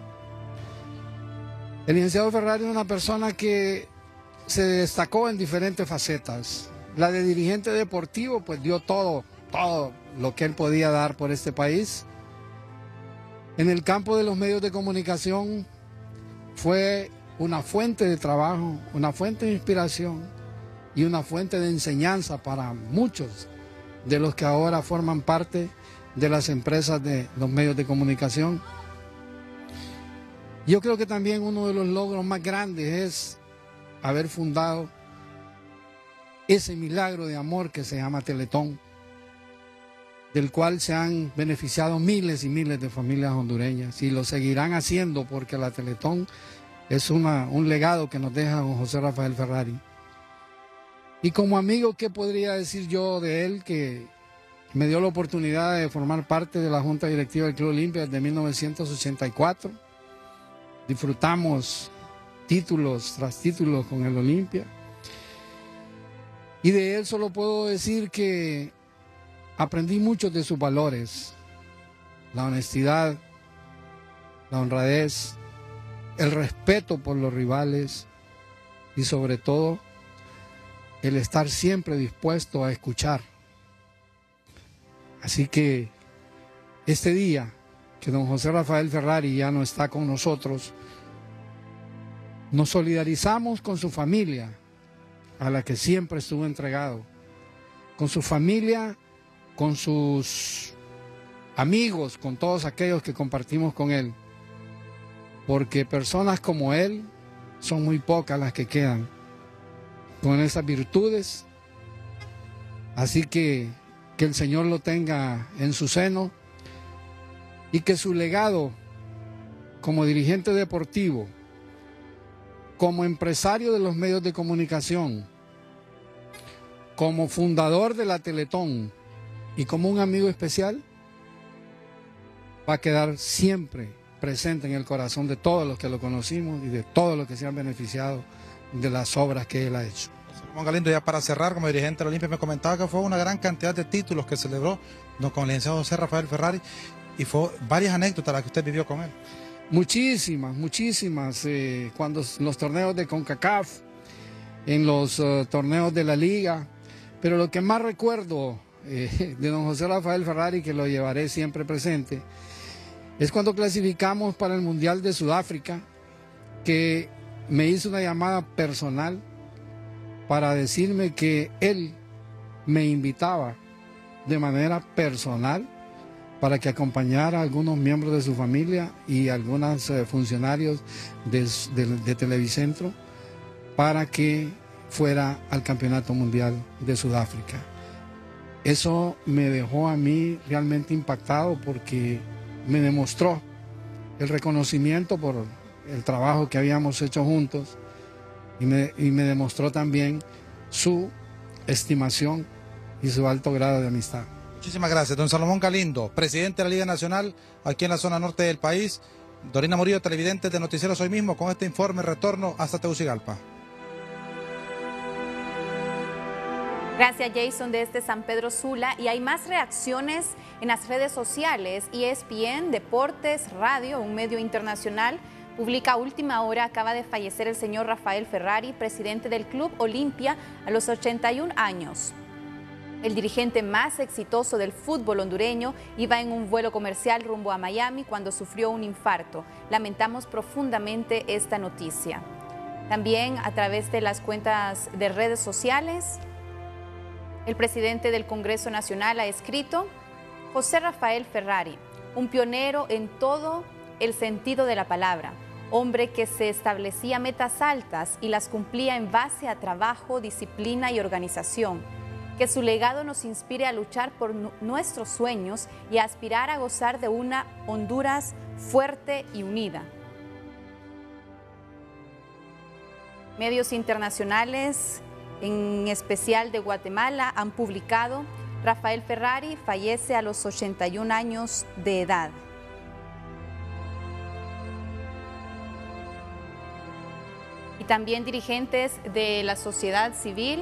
El licenciado Ferrari es una persona que se destacó en diferentes facetas. La de dirigente deportivo, pues dio todo, todo lo que él podía dar por este país. En el campo de los medios de comunicación fue una fuente de trabajo, una fuente de inspiración y una fuente de enseñanza para muchos de los que ahora forman parte de las empresas de los medios de comunicación. Yo creo que también uno de los logros más grandes es haber fundado ese milagro de amor que se llama Teletón, del cual se han beneficiado miles y miles de familias hondureñas y lo seguirán haciendo porque la Teletón es una, un legado que nos deja don José Rafael Ferrari. Y como amigo, ¿qué podría decir yo de él? Que me dio la oportunidad de formar parte de la Junta Directiva del Club Olimpia desde mil novecientos ochenta y cuatro. Disfrutamos títulos tras títulos con el Olimpia. Y de él solo puedo decir que aprendí muchos de sus valores: la honestidad, la honradez, el respeto por los rivales y sobre todo el estar siempre dispuesto a escuchar. Así que este día que don José Rafael Ferrari ya no está con nosotros, nos solidarizamos con su familia, a la que siempre estuvo entregado, con su familia, con sus amigos, con todos aquellos que compartimos con él, porque personas como él son muy pocas las que quedan con esas virtudes. Así que que el Señor lo tenga en su seno y que su legado como dirigente deportivo, como empresario de los medios de comunicación, como fundador de la Teletón y como un amigo especial, va a quedar siempre presente en el corazón de todos los que lo conocimos y de todos los que se han beneficiado de las obras que él ha hecho. Juan Galindo, ya para cerrar, como dirigente del Olimpia, me comentaba que fue una gran cantidad de títulos que celebró con el licenciado José Rafael Ferrari y fue varias anécdotas las que usted vivió con él. Muchísimas, muchísimas. Eh, cuando los torneos de CONCACAF, en los uh, torneos de la Liga, pero lo que más recuerdo eh, de don José Rafael Ferrari, que lo llevaré siempre presente, es cuando clasificamos para el Mundial de Sudáfrica, que me hizo una llamada personal para decirme que él me invitaba de manera personal para que acompañara a algunos miembros de su familia y algunos eh, funcionarios de, de, de Televicentro para que fuera al Campeonato Mundial de Sudáfrica. Eso me dejó a mí realmente impactado porque me demostró el reconocimiento por el trabajo que habíamos hecho juntos y me, y me demostró también su estimación y su alto grado de amistad. Muchísimas gracias, don Salomón Galindo, presidente de la Liga Nacional aquí en la zona norte del país. Dorina Murillo, televidente de Noticieros Hoy Mismo, con este informe retorno hasta Tegucigalpa. Gracias, Jason, desde San Pedro Sula. Y hay más reacciones en las redes sociales. E S P N, Deportes, Radio, un medio internacional, publica a última hora: acaba de fallecer el señor Rafael Ferrari, presidente del Club Olimpia, a los ochenta y un años. El dirigente más exitoso del fútbol hondureño iba en un vuelo comercial rumbo a Miami cuando sufrió un infarto. Lamentamos profundamente esta noticia. También a través de las cuentas de redes sociales, el presidente del Congreso Nacional ha escrito: José Rafael Ferrari, un pionero en todo el sentido de la palabra, hombre que se establecía metas altas y las cumplía en base a trabajo, disciplina y organización. Que su legado nos inspire a luchar por nuestros sueños y a aspirar a gozar de una Honduras fuerte y unida. Medios internacionales, en especial de Guatemala, han publicado: Rafael Ferrari fallece a los ochenta y un años de edad. Y también dirigentes de la sociedad civil.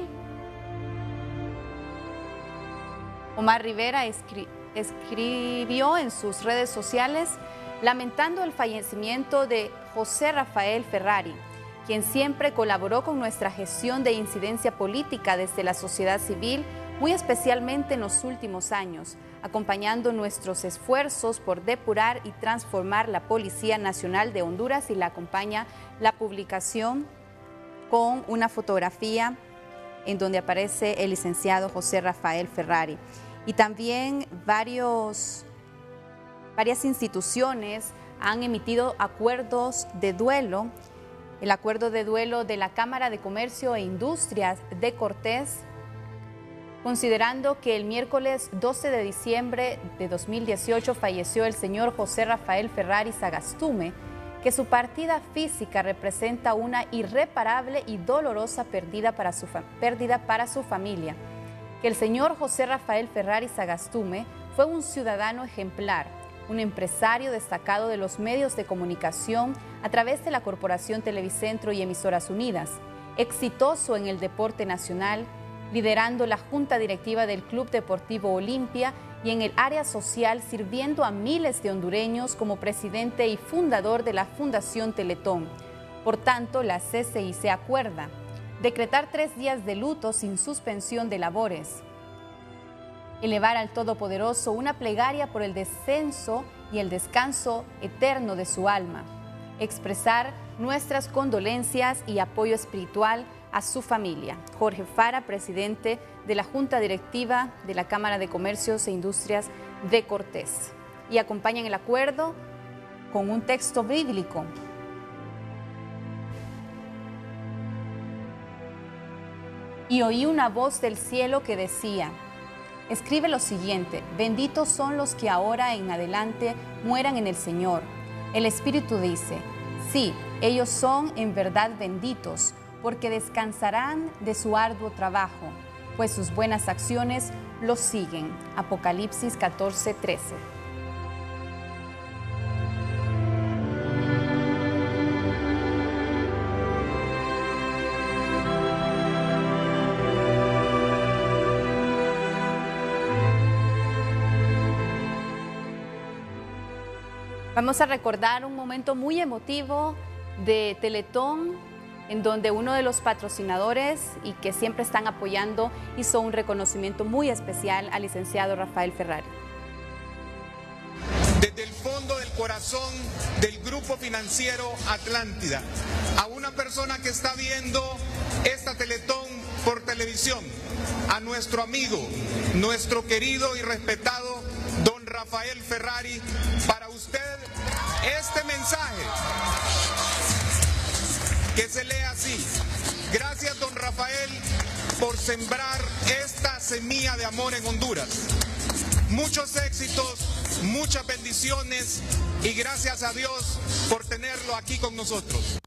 Omar Rivera escri- escribió en sus redes sociales lamentando el fallecimiento de José Rafael Ferrari, quien siempre colaboró con nuestra gestión de incidencia política desde la sociedad civil, muy especialmente en los últimos años, acompañando nuestros esfuerzos por depurar y transformar la Policía Nacional de Honduras, y la acompaña la publicación con una fotografía en donde aparece el licenciado José Rafael Ferrari. Y también varios, varias instituciones han emitido acuerdos de duelo. El acuerdo de duelo de la Cámara de Comercio e Industrias de Cortés, considerando que el miércoles doce de diciembre de dos mil dieciocho falleció el señor José Rafael Ferrari Sagastume, que su partida física representa una irreparable y dolorosa pérdida para su, pérdida para su familia. Que el señor José Rafael Ferrari Sagastume fue un ciudadano ejemplar, un empresario destacado de los medios de comunicación a través de la Corporación Televicentro y Emisoras Unidas, exitoso en el deporte nacional, liderando la Junta Directiva del Club Deportivo Olimpia y en el área social, sirviendo a miles de hondureños como presidente y fundador de la Fundación Teletón. Por tanto, la C C I se acuerda decretar tres días de luto sin suspensión de labores, elevar al Todopoderoso una plegaria por el descenso y el descanso eterno de su alma, expresar nuestras condolencias y apoyo espiritual a su familia. Jorge Fara, presidente de la Junta Directiva de la Cámara de Comercios e Industrias de Cortés. Y acompañan el acuerdo con un texto bíblico. Y oí una voz del cielo que decía: escribe lo siguiente: benditos son los que ahora en adelante mueran en el Señor. El Espíritu dice: sí, ellos son en verdad benditos, porque descansarán de su arduo trabajo, pues sus buenas acciones los siguen. Apocalipsis catorce, trece. Vamos a recordar un momento muy emotivo de Teletón, en donde uno de los patrocinadores y que siempre están apoyando hizo un reconocimiento muy especial al licenciado Rafael Ferrari. Desde el fondo del corazón del Grupo Financiero Atlántida, a una persona que está viendo esta Teletón por televisión, a nuestro amigo, nuestro querido y respetado don Rafael Ferrari, para usted este mensaje que se lee así: gracias don Rafael por sembrar esta semilla de amor en Honduras. Muchos éxitos, muchas bendiciones y gracias a Dios por tenerlo aquí con nosotros.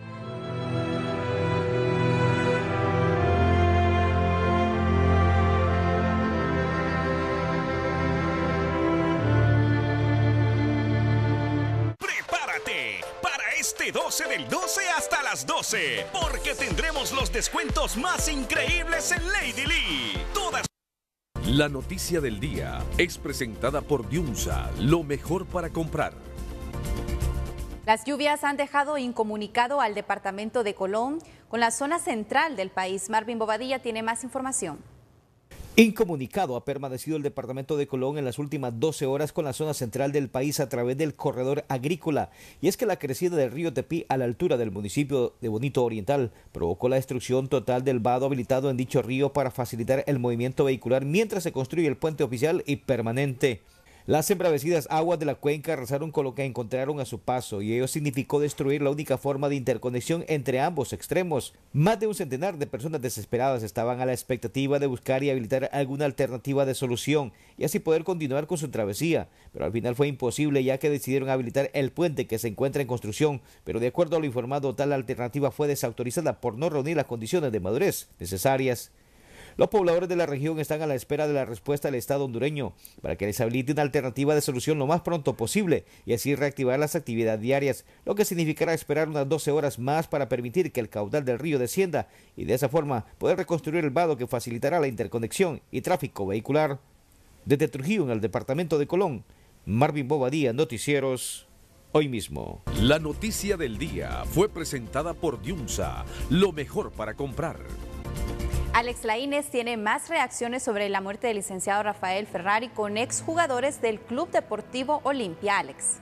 doce del doce hasta las doce, porque tendremos los descuentos más increíbles en Lady Lee. Todas. La noticia del día es presentada por Diunsa, lo mejor para comprar. Las lluvias han dejado incomunicado al departamento de Colón con la zona central del país. Marvin Bobadilla tiene más información. Incomunicado ha permanecido el departamento de Colón en las últimas doce horas con la zona central del país a través del corredor agrícola. Y es que la crecida del río Tepí a la altura del municipio de Bonito Oriental provocó la destrucción total del vado habilitado en dicho río para facilitar el movimiento vehicular mientras se construye el puente oficial y permanente. Las embravecidas aguas de la cuenca arrasaron con lo que encontraron a su paso y ello significó destruir la única forma de interconexión entre ambos extremos. Más de un centenar de personas desesperadas estaban a la expectativa de buscar y habilitar alguna alternativa de solución y así poder continuar con su travesía, pero al final fue imposible ya que decidieron habilitar el puente que se encuentra en construcción, pero de acuerdo a lo informado tal alternativa fue desautorizada por no reunir las condiciones de madurez necesarias. Los pobladores de la región están a la espera de la respuesta del Estado hondureño para que les habilite una alternativa de solución lo más pronto posible y así reactivar las actividades diarias, lo que significará esperar unas doce horas más para permitir que el caudal del río descienda y de esa forma poder reconstruir el vado que facilitará la interconexión y tráfico vehicular. Desde Trujillo, en el departamento de Colón, Marvin Bobadilla, Noticieros, Hoy Mismo. La noticia del día fue presentada por Diunsa, lo mejor para comprar. Alex Laínez tiene más reacciones sobre la muerte del licenciado Rafael Ferrari con exjugadores del Club Deportivo Olimpia. Alex.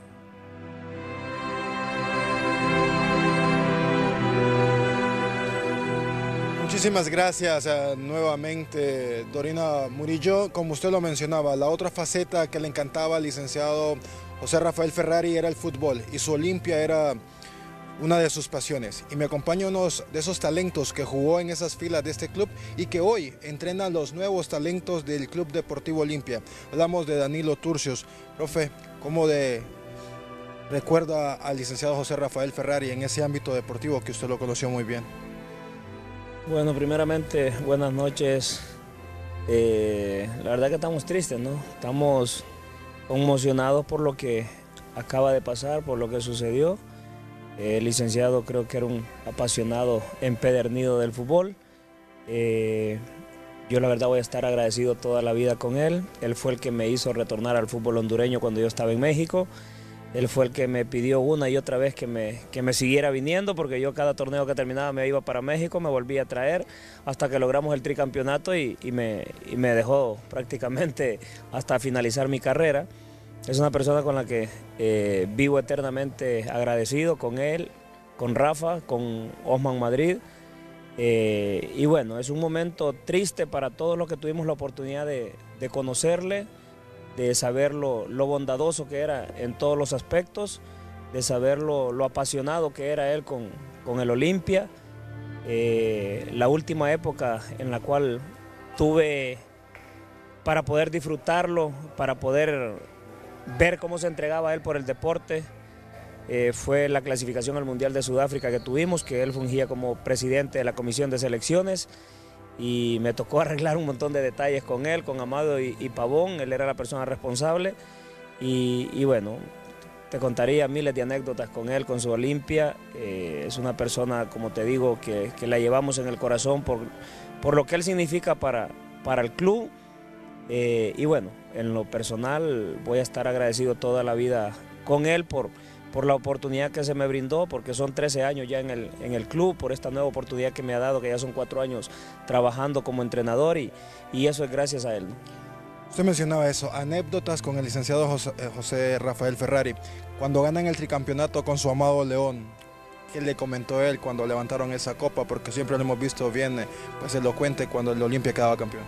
Muchísimas gracias uh, nuevamente, Dorina Murillo. Como usted lo mencionaba, la otra faceta que le encantaba al licenciado José Rafael Ferrari era el fútbol y su Olimpia era una de sus pasiones. Y me acompaña uno de esos talentos que jugó en esas filas de este club y que hoy entrena los nuevos talentos del Club Deportivo Olimpia. Hablamos de Danilo Turcios. Profe, ¿cómo de recuerda al licenciado José Rafael Ferrari en ese ámbito deportivo que usted lo conoció muy bien? Bueno, primeramente, buenas noches. Eh, la verdad que estamos tristes, ¿no? Estamos conmocionados por lo que acaba de pasar, por lo que sucedió. Eh, el licenciado creo que era un apasionado empedernido del fútbol. Eh, yo la verdad voy a estar agradecido toda la vida con él. Él fue el que me hizo retornar al fútbol hondureño cuando yo estaba en México. Él fue el que me pidió una y otra vez que me, que me siguiera viniendo, porque yo cada torneo que terminaba me iba para México, me volvía a traer hasta que logramos el tricampeonato y, y, me, y me dejó prácticamente hasta finalizar mi carrera. Es una persona con la que eh, vivo eternamente agradecido, con él, con Rafa, con Osman Madrid. Eh, y bueno, es un momento triste para todos los que tuvimos la oportunidad de, de conocerle, de saber lo, lo bondadoso que era en todos los aspectos, de saber lo, lo apasionado que era él con, con el Olimpia. Eh, la última época en la cual tuve para poder disfrutarlo, para poder ver cómo se entregaba él por el deporte, eh, fue la clasificación al Mundial de Sudáfrica que tuvimos, que él fungía como presidente de la Comisión de Selecciones. Y me tocó arreglar un montón de detalles con él, con Amado y, y Pavón. Él era la persona responsable y, y bueno, te contaría miles de anécdotas con él, con su Olimpia. Eh, es una persona, como te digo, que, que la llevamos en el corazón por, por lo que él significa para, para el club. Eh, y bueno, en lo personal voy a estar agradecido toda la vida con él por... por la oportunidad que se me brindó, porque son trece años ya en el, en el club, por esta nueva oportunidad que me ha dado, que ya son cuatro años trabajando como entrenador y, y eso es gracias a él. Usted mencionaba eso, anécdotas con el licenciado José, José Rafael Ferrari. Cuando ganan el tricampeonato con su amado León, ¿qué le comentó él cuando levantaron esa copa? Porque siempre lo hemos visto bien pues, elocuente cuando el Olimpia quedaba campeón.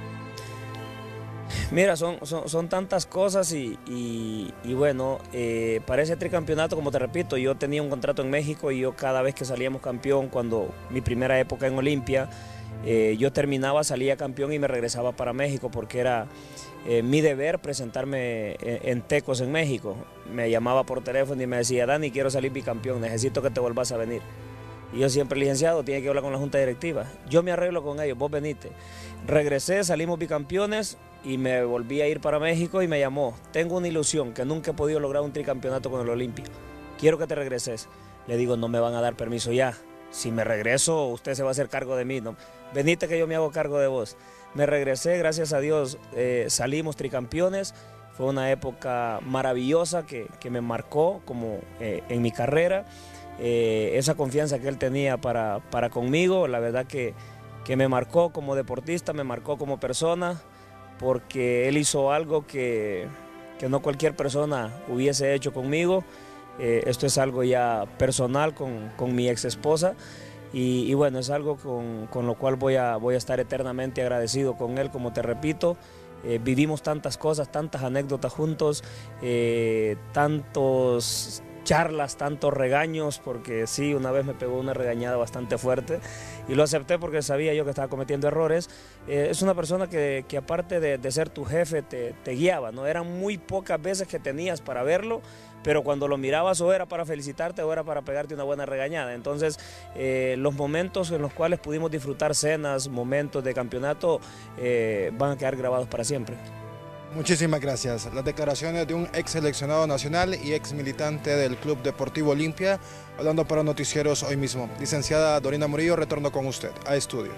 Mira, son, son, son tantas cosas y, y, y bueno, eh, para ese tricampeonato, como te repito, yo tenía un contrato en México y yo cada vez que salíamos campeón, cuando mi primera época en Olimpia, eh, yo terminaba, salía campeón y me regresaba para México porque era eh, mi deber presentarme en, en Tecos en México. Me llamaba por teléfono y me decía, Dani, quiero salir bicampeón, necesito que te vuelvas a venir. Y yo siempre, licenciado, tiene que hablar con la junta directiva. Yo me arreglo con ellos, vos venite. Regresé, salimos bicampeones y me volví a ir para México y me llamó. Tengo una ilusión que nunca he podido lograr un tricampeonato con el Olimpia. Quiero que te regreses. Le digo, no me van a dar permiso ya. Si me regreso, usted se va a hacer cargo de mí. ¿No? Venite que yo me hago cargo de vos. Me regresé, gracias a Dios, eh, salimos tricampeones. Fue una época maravillosa que, que me marcó como eh, en mi carrera. Eh, esa confianza que él tenía para, para conmigo, la verdad que, que me marcó como deportista, me marcó como persona, porque él hizo algo que, que no cualquier persona hubiese hecho conmigo. Eh, esto es algo ya personal con, con mi ex esposa y, y bueno, es algo con, con lo cual voy a, voy a estar eternamente agradecido con él, como te repito. eh, vivimos tantas cosas, tantas anécdotas juntos, eh, tantos charlas, tantos regaños, porque sí, una vez me pegó una regañada bastante fuerte y lo acepté porque sabía yo que estaba cometiendo errores. Eh, es una persona que, que aparte de, de ser tu jefe te, te guiaba, ¿no? Eran muy pocas veces que tenías para verlo, pero cuando lo mirabas o era para felicitarte o era para pegarte una buena regañada. Entonces, eh, los momentos en los cuales pudimos disfrutar cenas, momentos de campeonato, eh, van a quedar grabados para siempre. Muchísimas gracias. Las declaraciones de un ex seleccionado nacional y ex militante del Club Deportivo Olimpia, hablando para Noticieros Hoy Mismo. Licenciada Dorina Murillo, retorno con usted a estudios.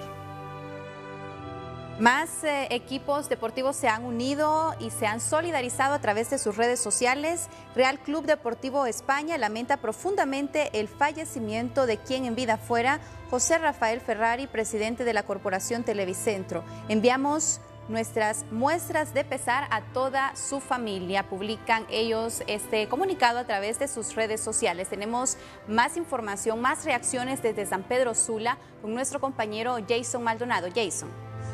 Más eh, equipos deportivos se han unido y se han solidarizado a través de sus redes sociales. Real Club Deportivo España lamenta profundamente el fallecimiento de quien en vida fuera José Rafael Ferrari, presidente de la Corporación Televicentro. Enviamos nuestras muestras de pesar a toda su familia. Publican ellos este comunicado a través de sus redes sociales. Tenemos más información, más reacciones desde San Pedro Sula con nuestro compañero Jason Maldonado. Jason.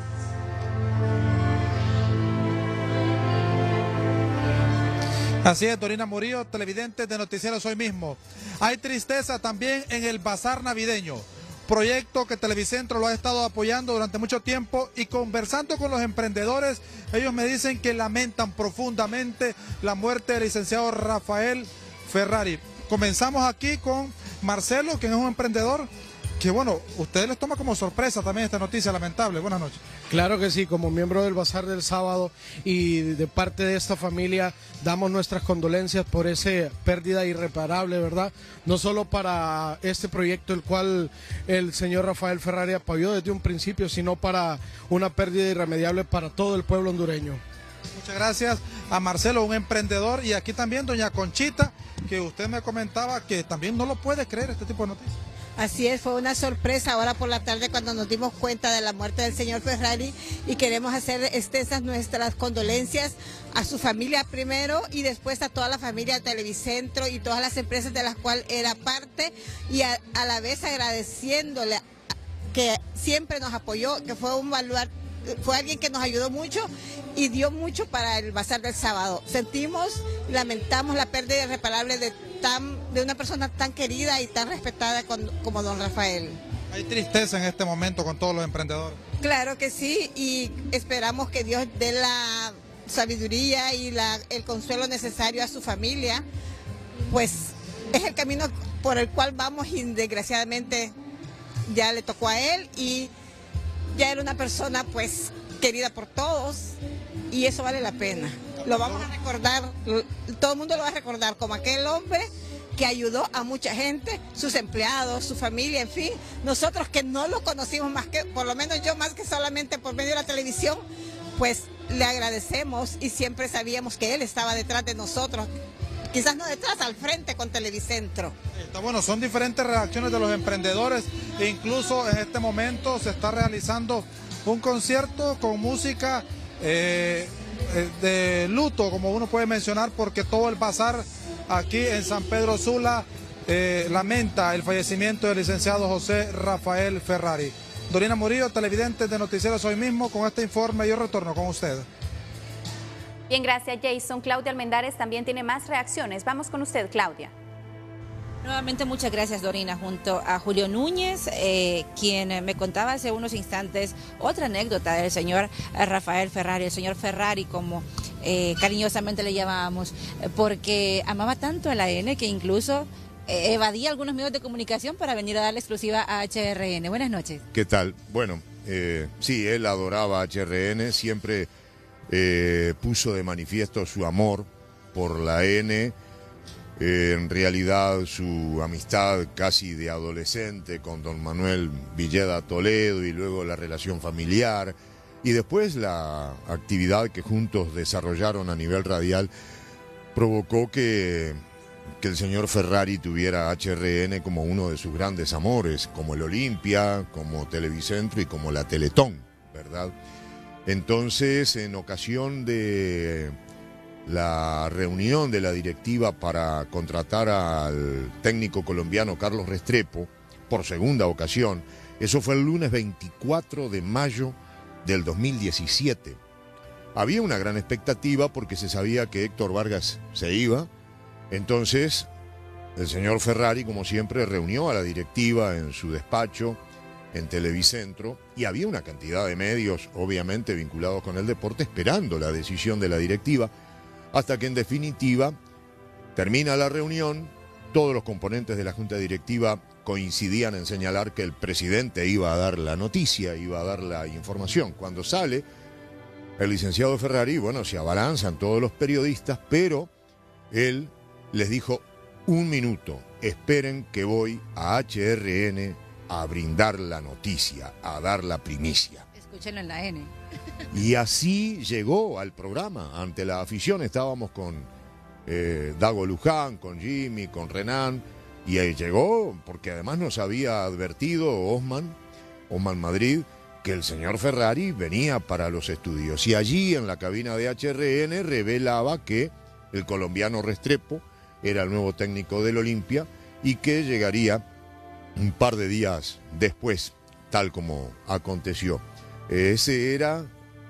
Así es, Dorina Murillo, televidente de Noticieros Hoy Mismo. Hay tristeza también en el Bazar Navideño, proyecto que Televicentro lo ha estado apoyando durante mucho tiempo, y conversando con los emprendedores, ellos me dicen que lamentan profundamente la muerte del licenciado Rafael Ferrari. Comenzamos aquí con Marcelo, quien es un emprendedor que, bueno, ustedes les toma como sorpresa también esta noticia lamentable. Buenas noches. Claro que sí, como miembro del Bazar del Sábado y de parte de esta familia, damos nuestras condolencias por esa pérdida irreparable, ¿verdad? No solo para este proyecto, el cual el señor Rafael Ferrari apoyó desde un principio, sino para una pérdida irremediable para todo el pueblo hondureño. Muchas gracias a Marcelo, un emprendedor, y aquí también doña Conchita, que usted me comentaba que también no lo puede creer este tipo de noticias. Así es, fue una sorpresa ahora por la tarde cuando nos dimos cuenta de la muerte del señor Ferrari, y queremos hacer extensas nuestras condolencias a su familia primero y después a toda la familia de Televicentro y todas las empresas de las cuales era parte, y a, a la vez agradeciéndole que siempre nos apoyó, que fue un baluarte, fue alguien que nos ayudó mucho y dio mucho para el Bazar del Sábado. Sentimos, lamentamos la pérdida irreparable de, tan, de una persona tan querida y tan respetada con, como don Rafael. Hay tristeza en este momento con todos los emprendedores. Claro que sí, y esperamos que Dios dé la sabiduría y la, el consuelo necesario a su familia, pues es el camino por el cual vamos, y desgraciadamente ya le tocó a él, y ya era una persona pues querida por todos, y eso vale la pena. Lo vamos a recordar, todo el mundo lo va a recordar como aquel hombre que ayudó a mucha gente, sus empleados, su familia, en fin. Nosotros que no lo conocimos más que, por lo menos yo más que solamente por medio de la televisión, pues le agradecemos, y siempre sabíamos que él estaba detrás de nosotros. Quizás no detrás, al frente con Televicentro. Está bueno, son diferentes reacciones de los emprendedores, e incluso en este momento se está realizando un concierto con música eh, de luto, como uno puede mencionar, porque todo el bazar aquí en San Pedro Sula eh, lamenta el fallecimiento del licenciado José Rafael Ferrari. Dorina Murillo, televidente de Noticieros Hoy Mismo, con este informe yo retorno con usted. Bien, gracias Jason. Claudia Almendares también tiene más reacciones. Vamos con usted, Claudia. Nuevamente muchas gracias, Dorina, junto a Julio Núñez, eh, quien me contaba hace unos instantes otra anécdota del señor Rafael Ferrari, el señor Ferrari, como eh, cariñosamente le llamábamos, porque amaba tanto a la N que incluso eh, evadía algunos medios de comunicación para venir a dar la exclusiva a H R N. Buenas noches. ¿Qué tal? Bueno, eh, sí, él adoraba a H R N, siempre Eh, puso de manifiesto su amor por la N, eh, en realidad su amistad casi de adolescente con don Manuel Villeda Toledo, y luego la relación familiar, y después la actividad que juntos desarrollaron a nivel radial provocó que, que el señor Ferrari tuviera H R N como uno de sus grandes amores, como el Olimpia, como Televicentro y como la Teletón, ¿verdad? Entonces, en ocasión de la reunión de la directiva para contratar al técnico colombiano Carlos Restrepo, por segunda ocasión, eso fue el lunes veinticuatro de mayo del dos mil diecisiete. había una gran expectativa porque se sabía que Héctor Vargas se iba. Entonces, el señor Ferrari, como siempre, reunió a la directiva en su despacho, en Televicentro, y había una cantidad de medios, obviamente vinculados con el deporte, esperando la decisión de la directiva, hasta que en definitiva termina la reunión. Todos los componentes de la junta directiva coincidían en señalar que el presidente iba a dar la noticia, iba a dar la información. Cuando sale el licenciado Ferrari, bueno, se abalanzan todos los periodistas, pero él les dijo: un minuto, esperen que voy a H R N a brindar la noticia, a dar la primicia. Escúchenlo en la N. Y así llegó al programa. Ante la afición estábamos con eh, Dago Luján, con Jimmy, con Renan, y ahí llegó porque además nos había advertido Osman, Osman Madrid, que el señor Ferrari venía para los estudios. Y allí en la cabina de H R N revelaba que el colombiano Restrepo era el nuevo técnico del Olimpia y que llegaría un par de días después, tal como aconteció. Ese era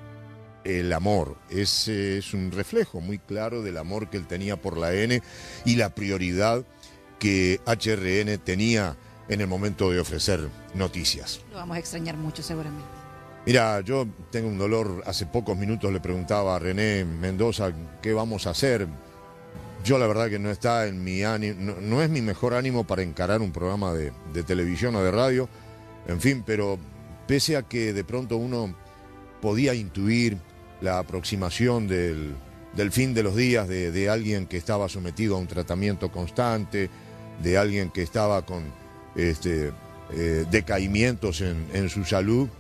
el amor, ese es un reflejo muy claro del amor que él tenía por la N y la prioridad que H R N tenía en el momento de ofrecer noticias. Lo vamos a extrañar mucho seguramente. Mira, yo tengo un dolor. Hace pocos minutos le preguntaba a René Mendoza qué vamos a hacer. Yo la verdad que no está en mi ánimo, no, no es mi mejor ánimo para encarar un programa de, de televisión o de radio, en fin, pero pese a que de pronto uno podía intuir la aproximación del, del fin de los días de, de alguien que estaba sometido a un tratamiento constante, de alguien que estaba con este, eh, decaimientos en, en su salud,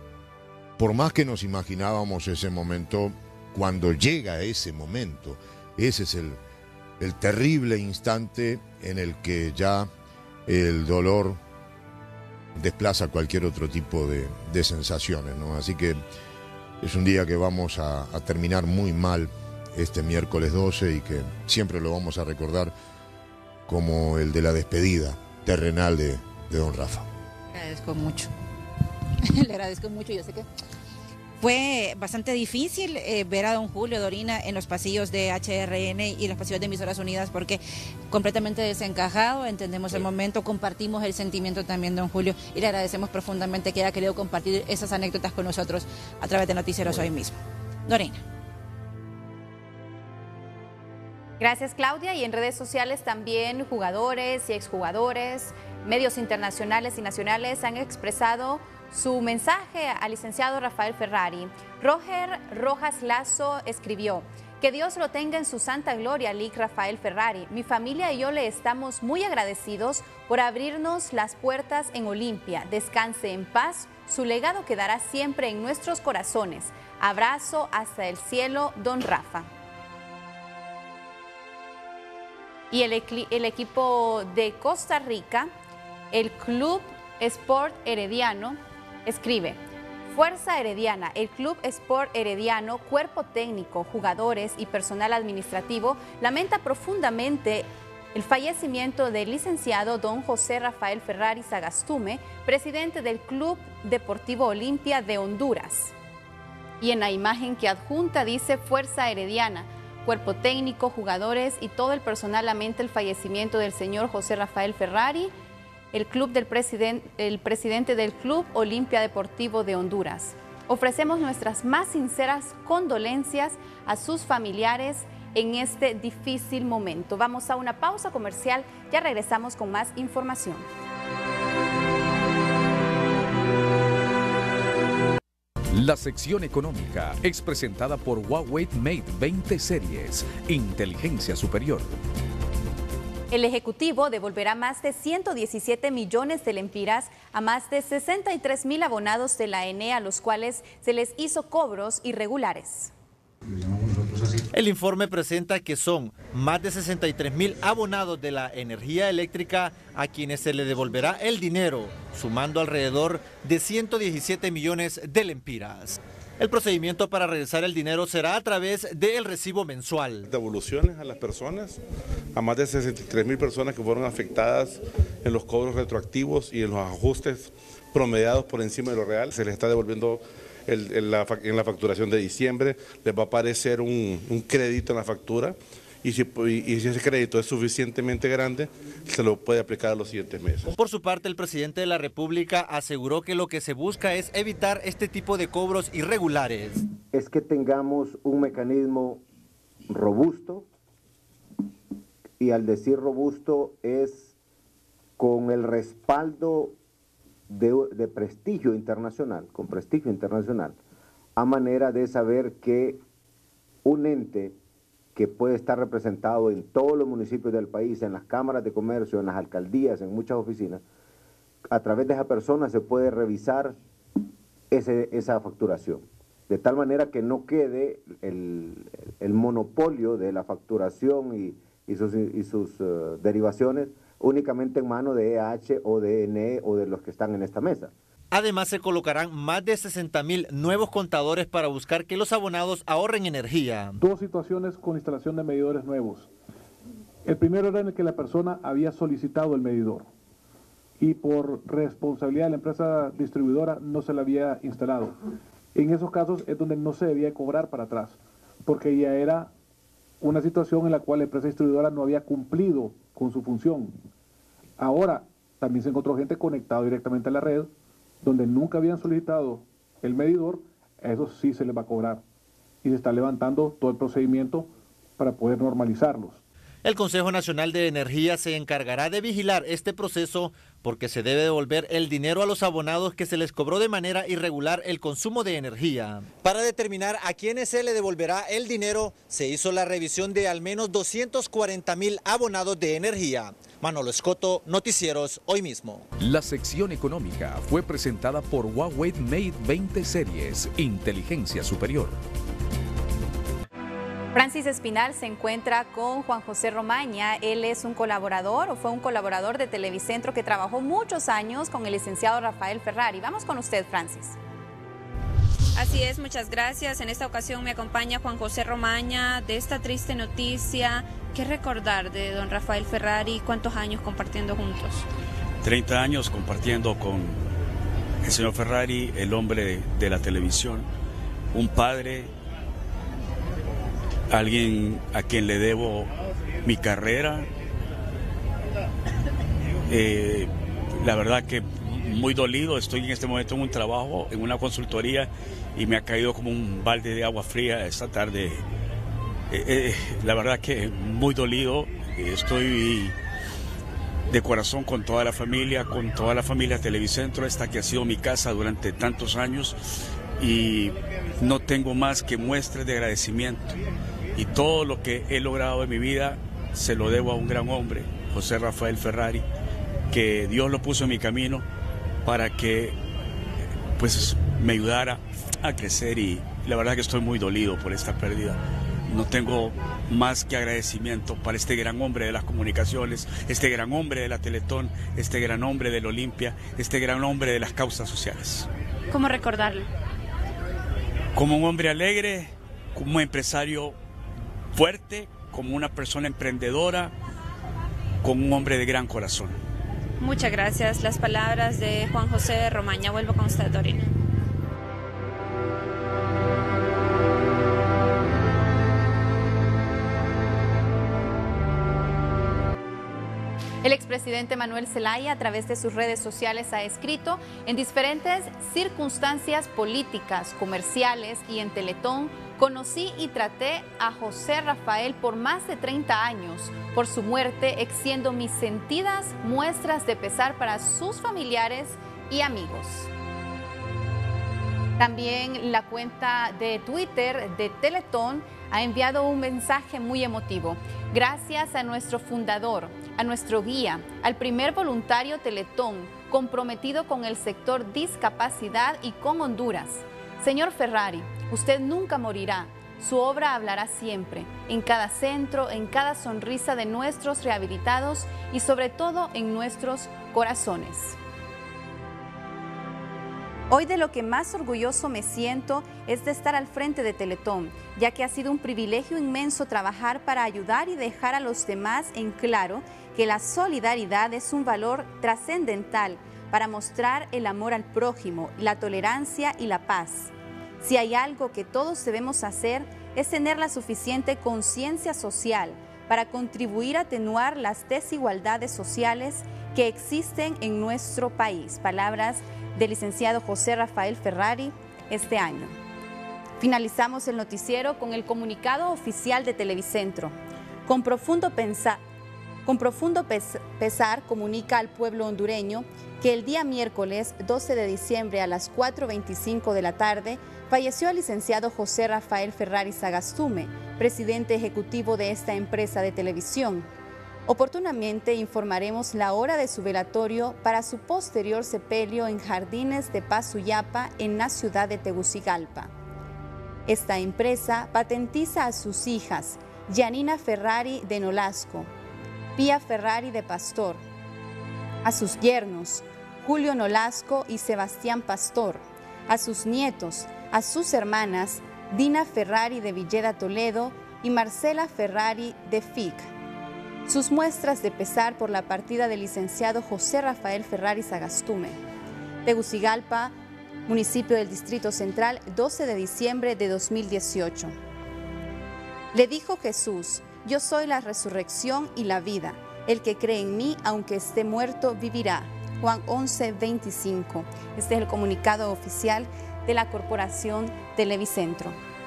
por más que nos imaginábamos ese momento, cuando llega ese momento, ese es el, el terrible instante en el que ya el dolor desplaza cualquier otro tipo de, de sensaciones, ¿no? Así que es un día que vamos a, a terminar muy mal este miércoles doce y que siempre lo vamos a recordar como el de la despedida terrenal de, de don Rafa. Le agradezco mucho. Le agradezco mucho. Yo sé que fue bastante difícil eh, ver a don Julio Dorina en los pasillos de H R N y los pasillos de Emisoras Unidas porque completamente desencajado, entendemos sí. el momento, compartimos el sentimiento también, don Julio, y le agradecemos profundamente que haya querido compartir esas anécdotas con nosotros a través de Noticieros Hoy mismo. Dorina. Gracias, Claudia. Y en redes sociales también jugadores y exjugadores, medios internacionales y nacionales han expresado su mensaje al licenciado Rafael Ferrari. Roger Rojas Lazo escribió: que Dios lo tenga en su santa gloria, Lic Rafael Ferrari. Mi familia y yo le estamos muy agradecidos por abrirnos las puertas en Olimpia. Descanse en paz. Su legado quedará siempre en nuestros corazones. Abrazo hasta el cielo, don Rafa. Y el, el equipo de Costa Rica, el Club Sport Herediano, escribe: Fuerza Herediana, el Club Sport Herediano, cuerpo técnico, jugadores y personal administrativo lamenta profundamente el fallecimiento del licenciado don José Rafael Ferrari Sagastume, presidente del Club Deportivo Olimpia de Honduras. Y en la imagen que adjunta dice: Fuerza Herediana, cuerpo técnico, jugadores y todo el personal lamenta el fallecimiento del señor José Rafael Ferrari, el club del presidente, el presidente del Club Olimpia Deportivo de Honduras. Ofrecemos nuestras más sinceras condolencias a sus familiares en este difícil momento. Vamos a una pausa comercial, ya regresamos con más información. La sección económica es presentada por Huawei Mate veinte Series, inteligencia superior. El Ejecutivo devolverá más de ciento diecisiete millones de lempiras a más de sesenta y tres mil abonados de la E N E, a los cuales se les hizo cobros irregulares. El informe presenta que son más de sesenta y tres mil abonados de la energía eléctrica a quienes se les devolverá el dinero, sumando alrededor de ciento diecisiete millones de lempiras. El procedimiento para regresar el dinero será a través del recibo mensual. Devoluciones a las personas, a más de sesenta y tres mil personas que fueron afectadas en los cobros retroactivos y en los ajustes promediados por encima de lo real. Se les está devolviendo el, en, la, en la facturación de diciembre, les va a aparecer un, un crédito en la factura y si, y, y si ese crédito es suficientemente grande, se lo puede aplicar a los siguientes meses. Por su parte, el presidente de la República aseguró que lo que se busca es evitar este tipo de cobros irregulares. Es que tengamos un mecanismo robusto, y al decir robusto es con el respaldo de, de prestigio internacional, con prestigio internacional, a manera de saber que un ente que puede estar representado en todos los municipios del país, en las cámaras de comercio, en las alcaldías, en muchas oficinas, a través de esa persona se puede revisar ese, esa facturación, de tal manera que no quede el, el monopolio de la facturación y, y sus, y sus uh, derivaciones únicamente en manos de E H o de N E o de los que están en esta mesa. Además, se colocarán más de sesenta mil nuevos contadores para buscar que los abonados ahorren energía. Dos situaciones con instalación de medidores nuevos. El primero era en el que la persona había solicitado el medidor y por responsabilidad de la empresa distribuidora no se le había instalado. En esos casos es donde no se debía cobrar para atrás, porque ya era una situación en la cual la empresa distribuidora no había cumplido con su función. Ahora también se encontró gente conectada directamente a la red, donde nunca habían solicitado el medidor, a eso sí se les va a cobrar. Y se está levantando todo el procedimiento para poder normalizarlos. El Consejo Nacional de Energía se encargará de vigilar este proceso porque se debe devolver el dinero a los abonados que se les cobró de manera irregular el consumo de energía. Para determinar a quiénes se le devolverá el dinero, se hizo la revisión de al menos doscientos cuarenta mil abonados de energía. Manolo Escoto, Noticieros Hoy Mismo. La sección económica fue presentada por Huawei Mate veinte Series, inteligencia superior. Francis Espinal se encuentra con Juan José Romaña. Él es un colaborador o fue un colaborador de Televicentro que trabajó muchos años con el licenciado Rafael Ferrari. Vamos con usted, Francis. Así es, muchas gracias. En esta ocasión me acompaña Juan José Romaña. De esta triste noticia, ¿qué recordar de don Rafael Ferrari? ¿Cuántos años compartiendo juntos? treinta años compartiendo con el señor Ferrari, el hombre de la televisión, un padre, alguien a quien le debo mi carrera. Eh, la verdad que muy dolido, estoy en este momento en un trabajo, en una consultoría, y me ha caído como un balde de agua fría esta tarde. Eh, eh, la verdad que muy dolido, estoy de corazón con toda la familia, con toda la familia Televicentro, esta que ha sido mi casa durante tantos años, y no tengo más que muestras de agradecimiento. Y todo lo que he logrado en mi vida se lo debo a un gran hombre, José Rafael Ferrari, que Dios lo puso en mi camino para que pues me ayudara a crecer, y la verdad que estoy muy dolido por esta pérdida. No tengo más que agradecimiento para este gran hombre de las comunicaciones, este gran hombre de la Teletón, este gran hombre del Olimpia, este gran hombre de las causas sociales. ¿Cómo recordarlo? Como un hombre alegre, como un empresario fuerte, como una persona emprendedora, como un hombre de gran corazón. Muchas gracias. Las palabras de Juan José Romaña. Vuelvo con usted, Dorina. El expresidente Manuel Zelaya, a través de sus redes sociales, ha escrito: en diferentes circunstancias políticas, comerciales y en Teletón, conocí y traté a José Rafael por más de treinta años. Por su muerte, extiendo mis sentidas muestras de pesar para sus familiares y amigos. También la cuenta de Twitter de Teletón ha enviado un mensaje muy emotivo. Gracias a nuestro fundador, a nuestro guía, al primer voluntario Teletón, comprometido con el sector discapacidad y con Honduras. Señor Ferrari, usted nunca morirá. Su obra hablará siempre, en cada centro, en cada sonrisa de nuestros rehabilitados y sobre todo en nuestros corazones. Hoy de lo que más orgulloso me siento es de estar al frente de Teletón, ya que ha sido un privilegio inmenso trabajar para ayudar y dejar a los demás en claro que la solidaridad es un valor trascendental para mostrar el amor al prójimo, la tolerancia y la paz. Si hay algo que todos debemos hacer es tener la suficiente conciencia social para contribuir a atenuar las desigualdades sociales que existen en nuestro país. Palabras del licenciado José Rafael Ferrari este año. Finalizamos el noticiero con el comunicado oficial de Televicentro. Con profundo, pensa, con profundo pes, pesar comunica al pueblo hondureño que el día miércoles doce de diciembre a las cuatro veinticinco de la tarde falleció el licenciado José Rafael Ferrari Sagastume, presidente ejecutivo de esta empresa de televisión. Oportunamente informaremos la hora de su velatorio para su posterior sepelio en Jardines de Paz Suyapa, en la ciudad de Tegucigalpa. Esta empresa patentiza a sus hijas, Yanina Ferrari de Nolasco, Pía Ferrari de Pastor, a sus yernos, Julio Nolasco y Sebastián Pastor, a sus nietos, a sus hermanas, Dina Ferrari de Villeda Toledo y Marcela Ferrari de F I C. Sus muestras de pesar por la partida del licenciado José Rafael Ferrari Sagastume. Tegucigalpa, municipio del Distrito Central, doce de diciembre de dos mil dieciocho. Le dijo Jesús: yo soy la resurrección y la vida. El que cree en mí, aunque esté muerto, vivirá. Juan once, veinticinco. Este es el comunicado oficial de la Corporación Televicentro.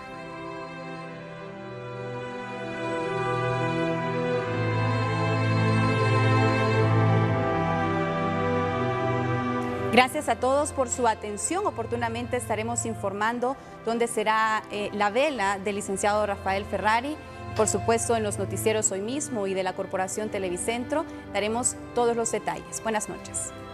Gracias a todos por su atención. Oportunamente estaremos informando dónde será eh, la vela del licenciado Rafael Ferrari. Por supuesto, en los noticieros hoy mismo y de la Corporación Televicentro daremos todos los detalles. Buenas noches.